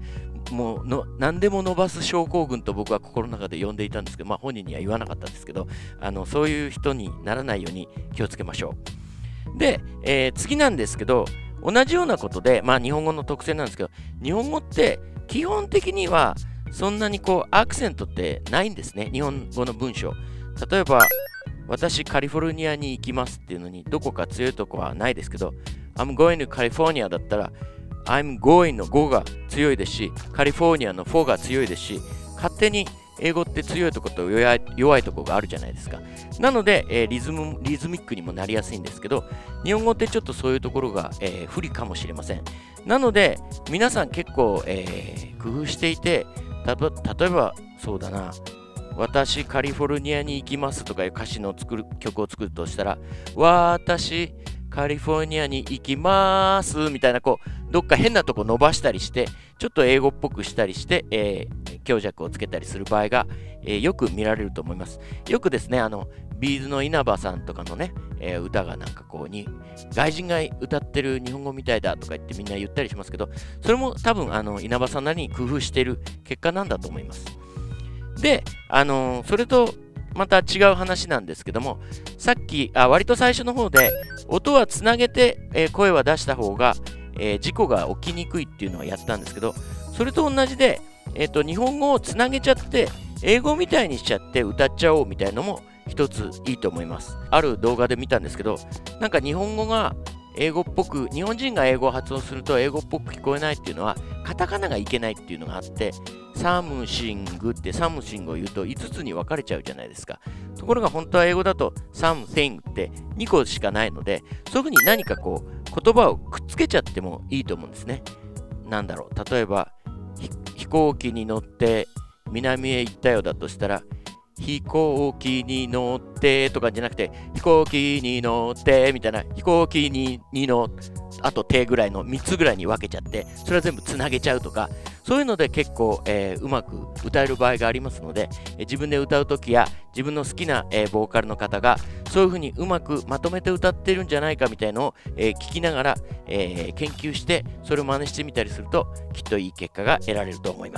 もうの何でも伸ばす症候群と僕は心の中で呼んでいたんですけど、まあ、本人には言わなかったんですけど、あのそういう人にならないように気をつけましょう。で、えー、次なんですけど、同じようなことで、まあ、日本語の特性なんですけど、日本語って基本的にはそんなにこうアクセントってないんですね、日本語の文章。例えば、私カリフォルニアに行きますっていうのにどこか強いとこはないですけど、I'm going to California だったら、I'm going の語が強いですし、カリフォルニアのフォが強いですし、勝手に英語って強いところと弱い、弱いところがあるじゃないですか。なので、えー、リズム、リズミックにもなりやすいんですけど、日本語ってちょっとそういうところが、えー、不利かもしれません。なので、皆さん結構、えー、工夫していて、たと例えば、そうだな、私カリフォルニアに行きますとかいう歌詞の作る曲を作るとしたら、私カリフォルニアに行きますみたいな、こうどっか変なとこ伸ばしたりして、ちょっと英語っぽくしたりして、えー、強弱をつけたりする場合が、えー、よく見られると思います。よくですね、あのビーズの稲葉さんとかのね、えー、歌がなんかこうに外人が歌ってる日本語みたいだとか言ってみんな言ったりしますけど、それも多分あの稲葉さんなりに工夫している結果なんだと思います。で、あのー、それとまた違う話なんですけども、さっき、あ割と最初の方で、音はつなげて、えー、声は出した方が、えー、事故が起きにくいっていうのはやったんですけど、それと同じで、えーと、日本語をつなげちゃって、英語みたいにしちゃって歌っちゃおうみたいのも一ついいと思います。ある動画で見たんですけど、なんか日本語が英語っぽく、日本人が英語を発音すると英語っぽく聞こえないっていうのは、カタカナがいけないっていうのがあって、サムシングってサムシングを言うといつつに分かれちゃうじゃないですか。ところが本当は英語だと something ってにこしかないので、そういうふうに何かこう言葉をくっつけちゃってもいいと思うんですね。なんだろう、例えば飛行機に乗って南へ行ったよだとしたら、飛行機に乗ってとかじゃなくて、飛行機に乗ってみたいな、飛行機にのあと手ぐらいのみっつぐらいに分けちゃって、それは全部つなげちゃうとか、そういうので結構、えー、うまく歌える場合がありますので、えー、自分で歌うときや自分の好きな、えー、ボーカルの方がそういうふうにうまくまとめて歌ってるんじゃないかみたいのを、えー、聞きながら、えー、研究してそれを真似してみたりするときっといい結果が得られると思います。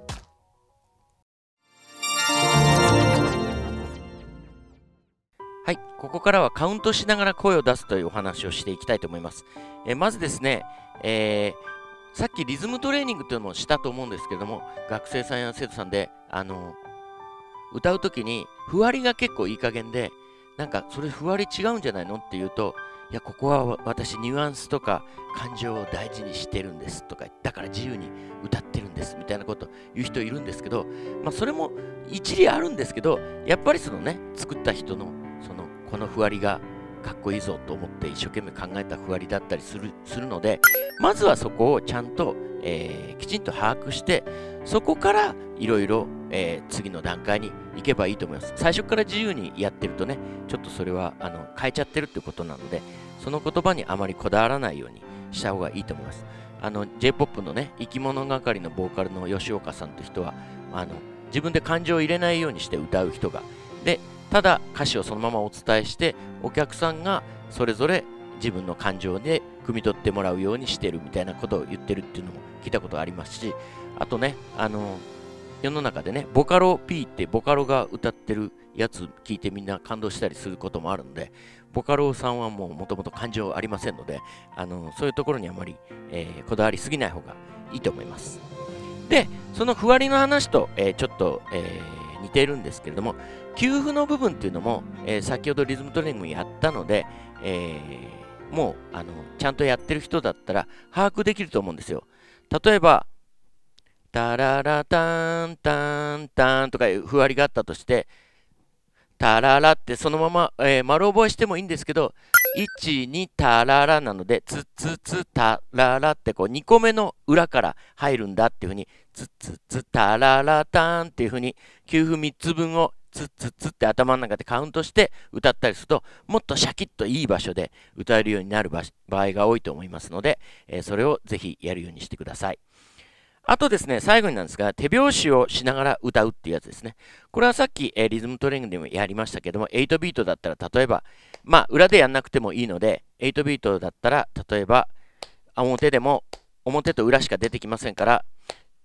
はい、ここからはカウントしながら声を出すというお話をしていきたいと思います。えー、まずですね、えー、さっきリズムトレーニングというのもしたと思うんですけども、学生さんや生徒さんで、あの歌うときに、ふわりが結構いい加減で、なんかそれふわり違うんじゃないのって言うと、いや、ここは私ニュアンスとか感情を大事にしてるんですとか、だから自由に歌ってるんですみたいなこと言う人いるんですけど、まあそれも一理あるんですけど、やっぱりそのね、作った人のそのこのふわりがかっこいいぞと思って一生懸命考えたふわりだったりする、するので、まずはそこをちゃんと、えー、きちんと把握して、そこからいろいろ次の段階に行けばいいと思います。最初から自由にやってるとね、ちょっとそれはあの変えちゃってるってことなので、その言葉にあまりこだわらないようにした方がいいと思います。あの J-ポップ のね、生き物係のボーカルの吉岡さんという人は、あの自分で感情を入れないようにして歌う人が、でただ歌詞をそのままお伝えして、お客さんがそれぞれ自分の感情で汲み取ってもらうようにしてるみたいなことを言ってるっていうのも聞いたことがありますし、あとね、あの世の中でね、ボカロ P ってボカロが歌ってるやつ聞いてみんな感動したりすることもあるので、ボカロさんはもうもともと感情ありませんので、あのそういうところにあまり、えー、こだわりすぎない方がいいと思います。で、そのふわりの話と、えー、ちょっと、えー、似ているんですけれども、給付の部分っていうのも、えー、先ほどリズムトレーニングやったので、えー、もうあのちゃんとやってる人だったら把握できると思うんですよ。例えば、タララタンタンタンとかいうふわりがあったとして、タララってそのまま、えー、丸覚えしてもいいんですけど、いち、にタララなので、ツツツタララってこうにこめの裏から入るんだっていうふうに、ツツツタララタンっていうふうに、給付みっつぶんをツツツって頭の中でカウントして歌ったりすると、もっとシャキッといい場所で歌えるようになる場合が多いと思いますので、えー、それをぜひやるようにしてください。あとですね、最後になんですが、手拍子をしながら歌うっていうやつですね。これはさっき、えー、リズムトレーニングでもやりましたけども、はちビートだったら、例えば、まあ、裏でやんなくてもいいので、はちビートだったら、例えば、表でも、表と裏しか出てきませんから、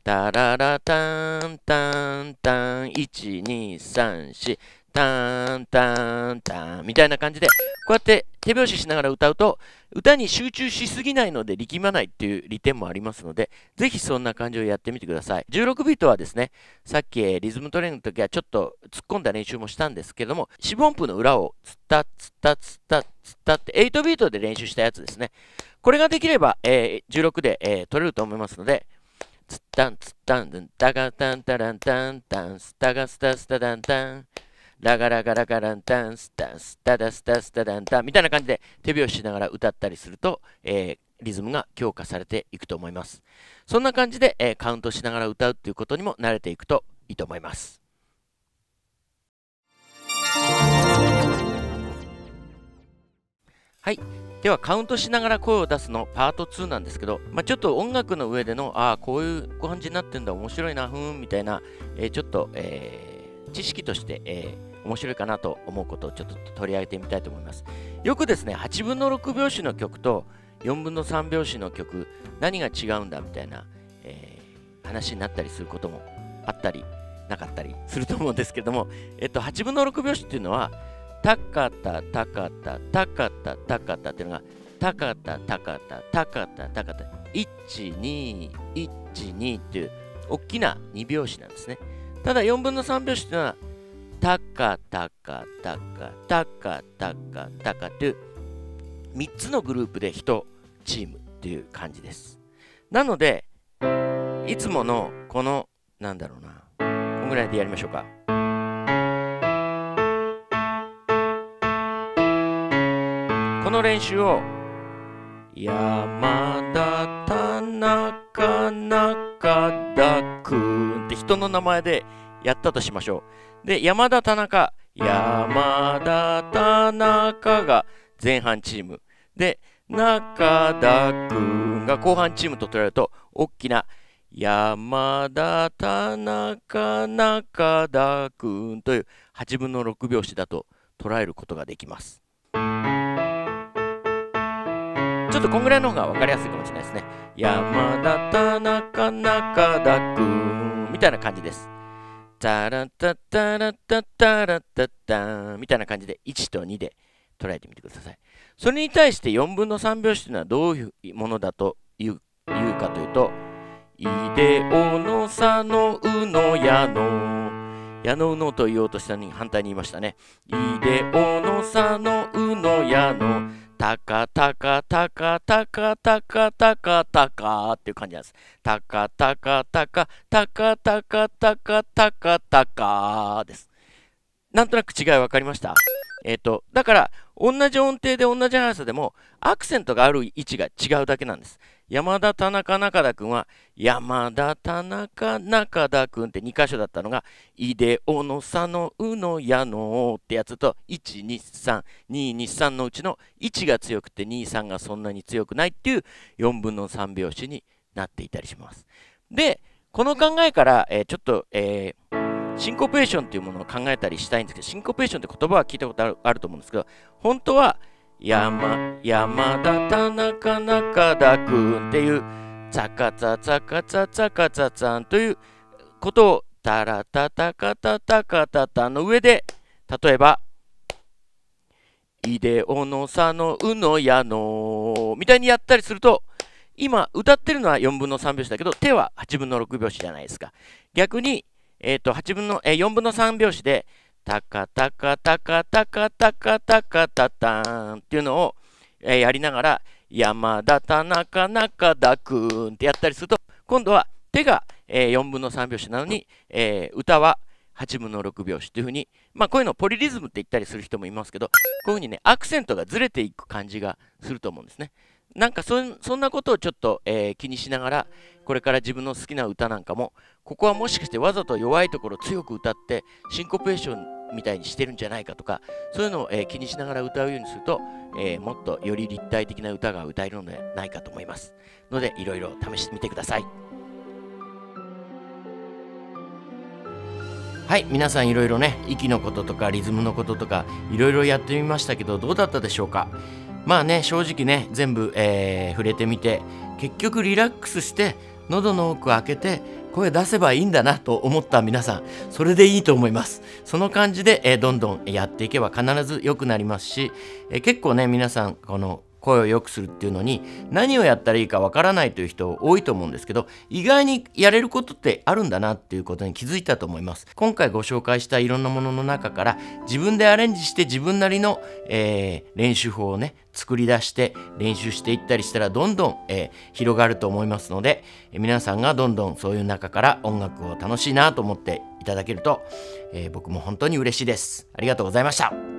タララタンタンタン、いち、に、さん、し、タンタンタンみたいな感じで、こうやって手拍子しながら歌うと、歌に集中しすぎないので力まないっていう利点もありますので、ぜひそんな感じをやってみてください。じゅうろくビートはですね、さっきえーリズムトレーニングの時はちょっと突っ込んだ練習もしたんですけども、四分音符の裏をツッタツッタツッタツッタってはちビートで練習したやつですね。これができれば、えーじゅうろくで、えー取れると思いますので、ツッタンツッタンドゥンタガタンタランタンタンスタガスタスタダンタンラガラガラガランタンスタンスタダスタスタダンタンみたいな感じで手拍子しながら歌ったりすると、えー、リズムが強化されていくと思います。そんな感じで、えー、カウントしながら歌うっていうことにも慣れていくといいと思います。はい。ではカウントしながら声を出すのパートツーなんですけど、まあ、ちょっと音楽の上でのああこういう感じになってんだ面白いなふーんみたいな、えー、ちょっと、えー、知識として、えー、面白いかなと思うことをちょっと取り上げてみたいと思います。よくですねはちぶんのろく拍子の曲とよんぶんのさん拍子の曲何が違うんだみたいな、えー、話になったりすることもあったりなかったりすると思うんですけども、えっと、はちぶんのろく拍子っていうのはタカタタカタタカタタカタっていうのがタカタタカタタカタタカタいちにいちにっていう大きなに拍子なんですね。ただよんぶんのさん拍子っていうのはタカタカタカタカタカタカっていうみっつのグループでいちチームっていう感じです。なのでいつものこのなんだろうなこのぐらいでやりましょうか。この練習を山田田中中田くんって人の名前でやったとしましょう。で山田田中山田田中が前半チームで中田くんが後半チームと取られると大きな山田田中中田くんというはちぶんのろく拍子だと捉えることができます。ちょっとこんぐらいの方が分かりやすいかもしれないですね。山田田中中田くんみたいな感じです。タラタタラタタラタタみたいな感じでいちとにで捉えてみてください。それに対してよんぶんのさん拍子というのはどういうものだといういうかというと、いでおのさのうのやのやのうのと言おうとしたのに反対に言いましたね。いでおのさのうのやのタカタカタカタカタカタカタカっていう感じなんです。タカタカタカタカタカタカタカタカです。なんとなく違い分かりました？えっと、だから同じ音程で同じ速さでもアクセントがある位置が違うだけなんです。山田田中中田くんは山田田中中田くんってに箇所だったのがいでおのさのうのやのってやつといちにさんににさんのうちのいちが強くてにさんがそんなに強くないっていうよんぶんのさん拍子になっていたりします。でこの考えから、えー、ちょっと、えー、シンコペーションっていうものを考えたりしたいんですけど、シンコペーションって言葉は聞いたことある、あると思うんですけど、本当は山山田田中中田くんっていうザカザザカザザカザザンということをタラタタカタタカタタの上で、例えばいでおのさのうのやのみたいにやったりすると、今歌ってるのはよんぶんのさん拍子だけど手ははちぶんのろく拍子じゃないですか。逆に、えー、とはちぶんの、えー、よんぶんのさん拍子でタカタカタカタカタカタカタターンっていうのを、えー、やりながら山田田中中田くんってやったりすると、今度は手が、えー、よんぶんのさん拍子なのに、えー、歌ははちぶんのろく拍子というふうに、まあこういうのをポリリズムって言ったりする人もいますけど、こういうふうにねアクセントがずれていく感じがすると思うんですね。なんか そ, そんなことをちょっと、えー、気にしながらこれから自分の好きな歌なんかも、ここはもしかしてわざと弱いところを強く歌ってシンコペーションみたいにしてるんじゃないかとか、そういうのを、えー、気にしながら歌うようにすると、えー、もっとより立体的な歌が歌えるのではないかと思いますので、いろいろ試してみてください。はい、皆さんいろいろね息のこととかリズムのこととかいろいろやってみましたけど、どうだったでしょうか。まあね、正直ね全部、えー、触れてみて、結局リラックスして喉の奥を開けて声出せばいいんだなと思った皆さん、それでいいと思います。その感じで、えー、どんどんやっていけば必ず良くなりますし、えー、結構ね、皆さん、この声を良くするっていうのに何をやったらいいかわからないという人多いと思うんですけど、意外にやれることってあるんだなっていうことに気づいたと思います。今回ご紹介したいろんなものの中から自分でアレンジして自分なりの、えー、練習法をね作り出して練習していったりしたらどんどん、えー、広がると思いますので、えー、皆さんがどんどんそういう中から音楽を楽しいなと思っていただけると、えー、僕も本当に嬉しいです。ありがとうございました。